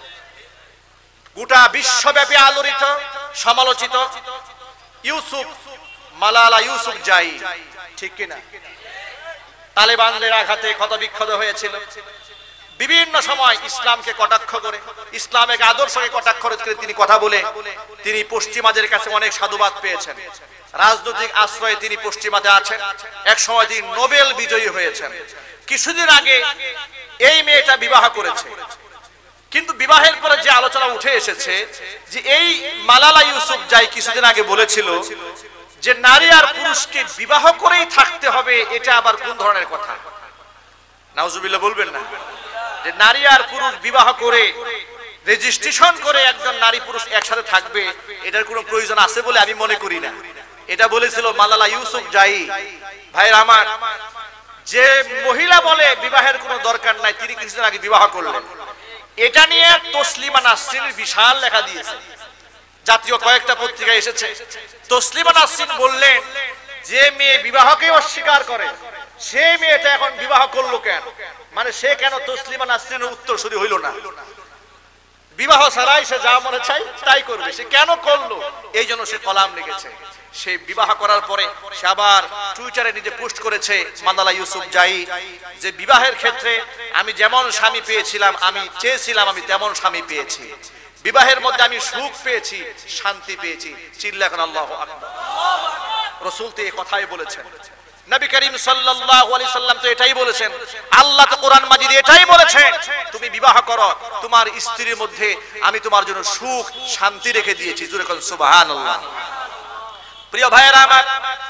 গোটা বিশ্বব্যাপী আলোড়িত সমালোচিত ইউসুফ মালালা ইউসুফ জাই, ঠিক কিনা? তালেবানদের আঘাতে ক্ষত বিক্ষত হয়েছিল। বিভিন্ন সময় ইসলামকে কটাক্ষ করে, ইসলামের আদর্শকে কটাক্ষ করে তিনি কথা বলে তিনি পশ্চিমাদের কাছে অনেক সাধুবাদ পেয়েছেন। রাজনৈতিক আশ্রয়ে তিনি পশ্চিমাতে আছেন। এক সময় তিনি নোবেল বিজয়ী হয়েছেন। কিছুদিন আগে এই মেয়েটা বিবাহ করেছে, কিন্তু বিবাহের পরে যে আলোচনা উঠে এসেছে যে এই মালালা ইউসুফ জাই কিছুদিন আগে বলেছিল যে নারী আর পুরুষকে বিবাহ করেই থাকতে হবে, এটা আবার কোন ধরনের কথা? নাউজুবিল্লাহ বলবেন না যে নারী আর পুরুষ বিবাহ করে রেজিস্ট্রেশন করে একজন নারী পুরুষ একসাথে থাকবে, এটার কোনো প্রয়োজন আছে বলে আমি মনে করি না। এটা বলেছিল মালালা ইউসুফ জাই। ভাইরা আমার, যে মহিলা বলে বিবাহের কোনো দরকার নাই তিনি কিছুদিন আগে বিবাহ করলেন, এটা নিয়ে তসলিমা নাসরিনের বিশাল লেখা দিয়েছে, জাতীয় কয়েকটা পত্রিকায় এসেছে। তসলিমা নাসরিন বললেন যে মেয়ে বিবাহকে অস্বীকার করে সে মেয়েটা এখন বিবাহ করলো কেন? মানে সে কেন তসলিমা নাসরিনের উত্তরসূরি হইল না? বিবাহ ছাড়াই সে যা মনে চায় তাই করবে, সে কেন করলো? এই জন্য সে কলাম লিখেছে। সে বিবাহ করার পরে সে আবার টুইটারে নিজে পোস্ট করেছে মালালা ইউসুফ জাই যে বিবাহের ক্ষেত্রে আমি যেমন স্বামী পেয়েছিলাম, আমি চেয়েছিলাম আমি তেমন স্বামী পেয়েছি। বিবাহের মধ্যে আমি সুখ পেয়েছি, শান্তি পেয়েছি। চিল্লা এখন আল্লাহু আকবার। রাসূল তো এই কথাই বলেছেন, নবী করিম সাল্লাল্লাহু আলাইহি সাল্লাম তো এটাই বলেছেন, আল্লাহ তো কোরআন মাজিদে এটাই বলেছেন তুমি বিবাহ করো, তোমার স্ত্রীর মধ্যে আমি তোমার জন্য সুখ শান্তি রেখে দিয়েছি। জোরে বলুন সুবহানাল্লাহ। প্রিয় ভাইয়েরা আমার,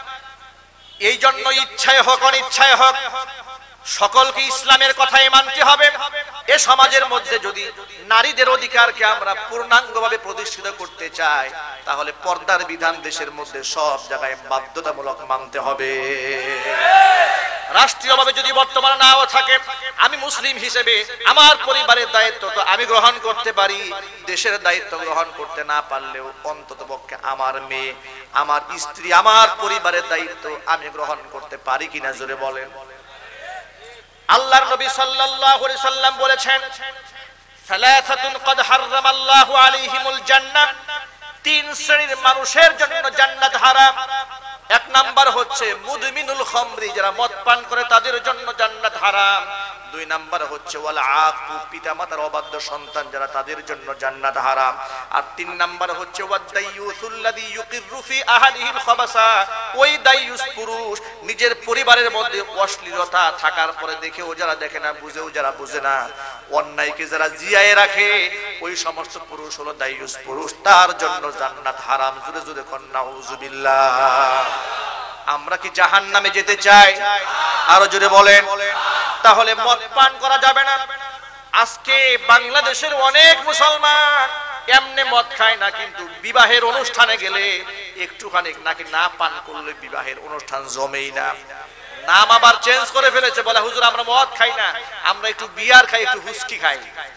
এই জন্য ইচ্ছায় হোক অনিচ্ছায় হোক সকলকে ইসলামের কথাই মানতে হবে। এ সমাজের মধ্যে যদি নারীদের অধিকারকে আমরা পূর্ণাঙ্গভাবে প্রতিষ্ঠিত করতে চাই তাহলে পর্দার বিধান দেশের মধ্যে সব জায়গায় বাধ্যতামূলক মানতে হবে। রাষ্ট্রীয়ভাবে যদি বর্তমানে নাও থাকে, আমি মুসলিম হিসেবে আমার পরিবারের দায়িত্ব তো আমি গ্রহণ করতে পারি, দেশের দায়িত্ব গ্রহণ করতে না পারলেও অন্ততপক্ষে আমার মেয়ে, আমার স্ত্রী, আমার পরিবারের দায়িত্ব আমি গ্রহণ করতে পারি কিনা জোরে বলেন। আল্লাহর নবী সাল্লাল্লাহু আলাইহি সাল্লাম বলেছেন, সালাসাতুন ক্বাদ হারামাল্লাহু আলাইহিমুল জান্নাহ, তিন শ্রেণীর মানুষের জন্য জান্নাত হারাম। এক নাম্বার হচ্ছে মুদমিনুল খামরি, যারা মদ পান করে তাদের জন্য জান্নাত হারাম। দুই নাম্বার হচ্ছে ওয়াল আকু, পিতামাতার অবাধ্য সন্তান যারা, তাদের জন্য জান্নাত হারাম। আর তিন নাম্বার হচ্ছে ওয়াদাইয়ুসুল্লাযী ইউকিররু ফি আহলিহিল খাবাসা, ওই দাইয়ুস পুরুষ নিজের পরিবারের মধ্যে অশ্লীলতা থাকার পরে দেখেও যারা দেখে না, বুঝেও যারা বুঝে না, অন্যায়কে যারা জিয়ায়ে রাখে, ওই সমস্ত পুরুষ হলো দাইয়ুস পুরুষ, তার জন্য জান্নাত হারাম। জোরে জোরে কোন নাউযুবিল্লাহ। আমরা কি জাহান্নামে যেতে চাই? আরো জোরে বলেন। তাহলে মদ পান করা যাবে না। আজকে বাংলাদেশের অনেক মুসলমান এমনি মদ খায় না, কিন্তু বিবাহের অনুষ্ঠানে গেলে একটুখানি নাকি না পান করলে বিবাহের অনুষ্ঠান জমেই না। নাম আবার চেঞ্জ করে ফেলেছে, বলে হুজুর আমরা মদ খাই না, আমরা একটু বিয়ার খাই, একটু হুস্কি খাই।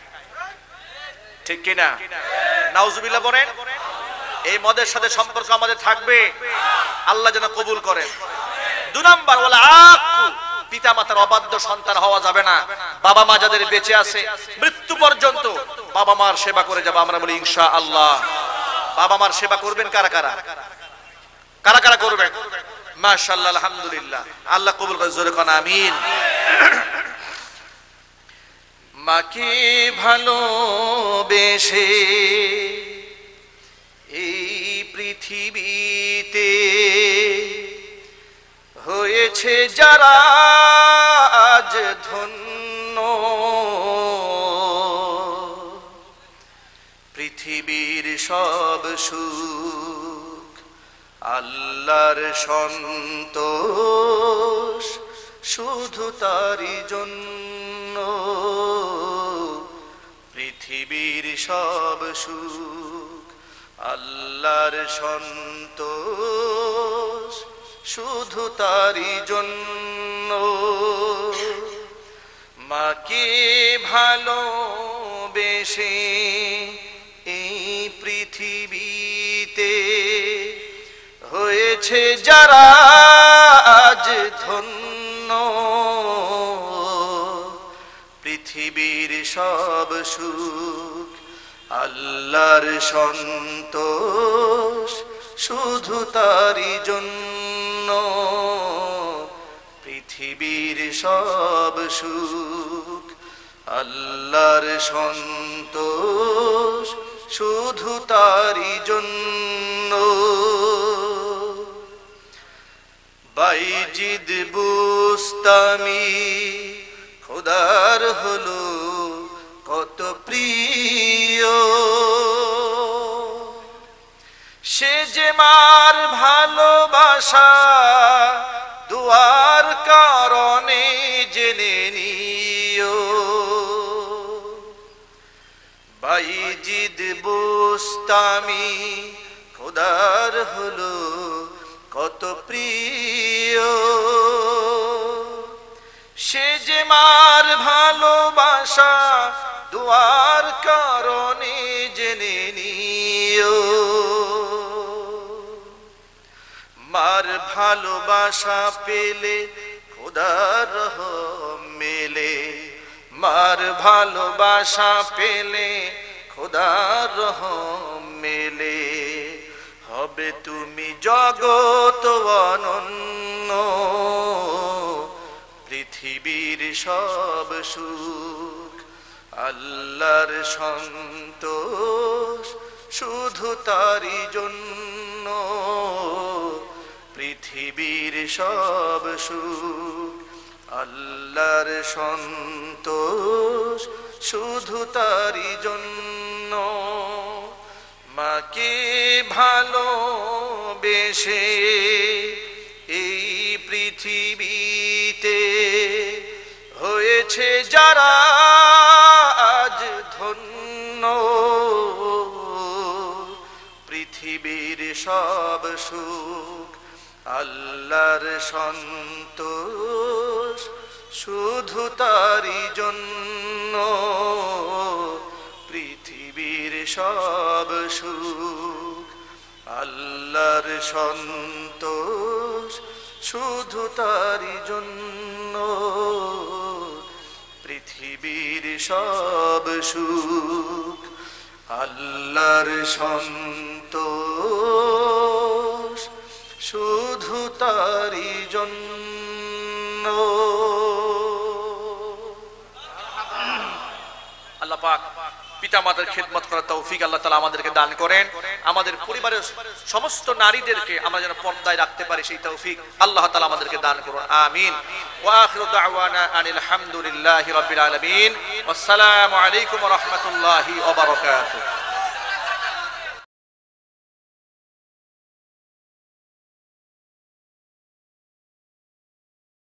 ঠিক কিনা? নাউজুবিল্লাহ বলেন। এই মদের সাথে সম্পর্ক আমাদের থাকবে, আল্লাহ যেন কবুল করেন। দুই নাম্বার ওয়াল আকু, পিতা মাতার অবাধ্য সন্তান হওয়া যাবে না। বাবা মা যাদের বেঁচে আছে মৃত্যু পর্যন্ত বাবা মার সেবা করে যাবে। আমরা বলি ইনশাআল্লাহ। বাবা মার সেবা করবেন কারা কারা? কারা কারা করবেন? মাশাআল্লাহ, আলহামদুলিল্লাহ, আল্লাহ কবুল করে। জোরে কোন আমিন। মাকে ভালোবেসে এই পৃথিবীতে হয়েছে যারা আজ ধন্য, পৃথিবীর সব সুখ আল্লাহর সন্তোষ শুধু তারই জন্য, পৃথিবীর সব সুখ আল্লাহর সন্তোষ শুধু তারই জন্য। মাকে ভালোবেসে হয়েছে যারা আজ ধন্য, পৃথিবীর সব সুখ আল্লাহর সন্তোষ শুধু তারই জন্য, পৃথিবীর সব সুখ আল্লাহর সন্তোষ শুধু তারই জন্য। বাইজিদ বুস্তামি খোদার হলো কত প্রিয়, সে যে মার ভালোবাসা দুয়ার কারণে জেনে নিও। বাইজিদ বুস্তামি খোদার হলো কত প্রিয়, সে যে মার ভালোবাসা দুয়ার কারণে জেনে নিও। মার ভালোবাসা পেলে খোদার রহম মেলে, মার ভালোবাসা পেলে খোদার রহম মেলে। হবে তুমি জগত অনন্য, পৃথিবীর সব সুখ আল্লাহর সন্তোষ শুধু তারই জন্য, পৃথিবীর সব সুখ আল্লাহর সন্তোষ শুধু তারই জন্য। মাকে ভালোবেসে এই পৃথিবীতে হয়েছে যারা আজ ধন্য, পৃথিবীর সব সুখ আল্লাহর সন্তোষ শুধু তারই জন্য, পৃথিবীর সব সুখ আল্লাহর সন্তোষ শুধু তারই জন্য, পৃথিবীর সব সুখ আল্লাহর সন্তোষ শুধু তারই জন্য। আল্লাহ পাক পিতামাতার খেদমত করার তৌফিক আল্লাহ তাআলা আমাদেরকে দান করেন। আমাদের পরিবারের সমস্ত নারীদেরকে আমরা যেন পর্দায় রাখতে পারি সেই তৌফিক আল্লাহ তাআলা আমাদেরকে দান করুন, আমিন। ওয়া আখিরু দাওয়ানা আনিল হামদুলিল্লাহি রাব্বিল আলামিন। আসসালামু আলাইকুম ওয়া রাহমাতুল্লাহি ওয়া বারাকাতুহু।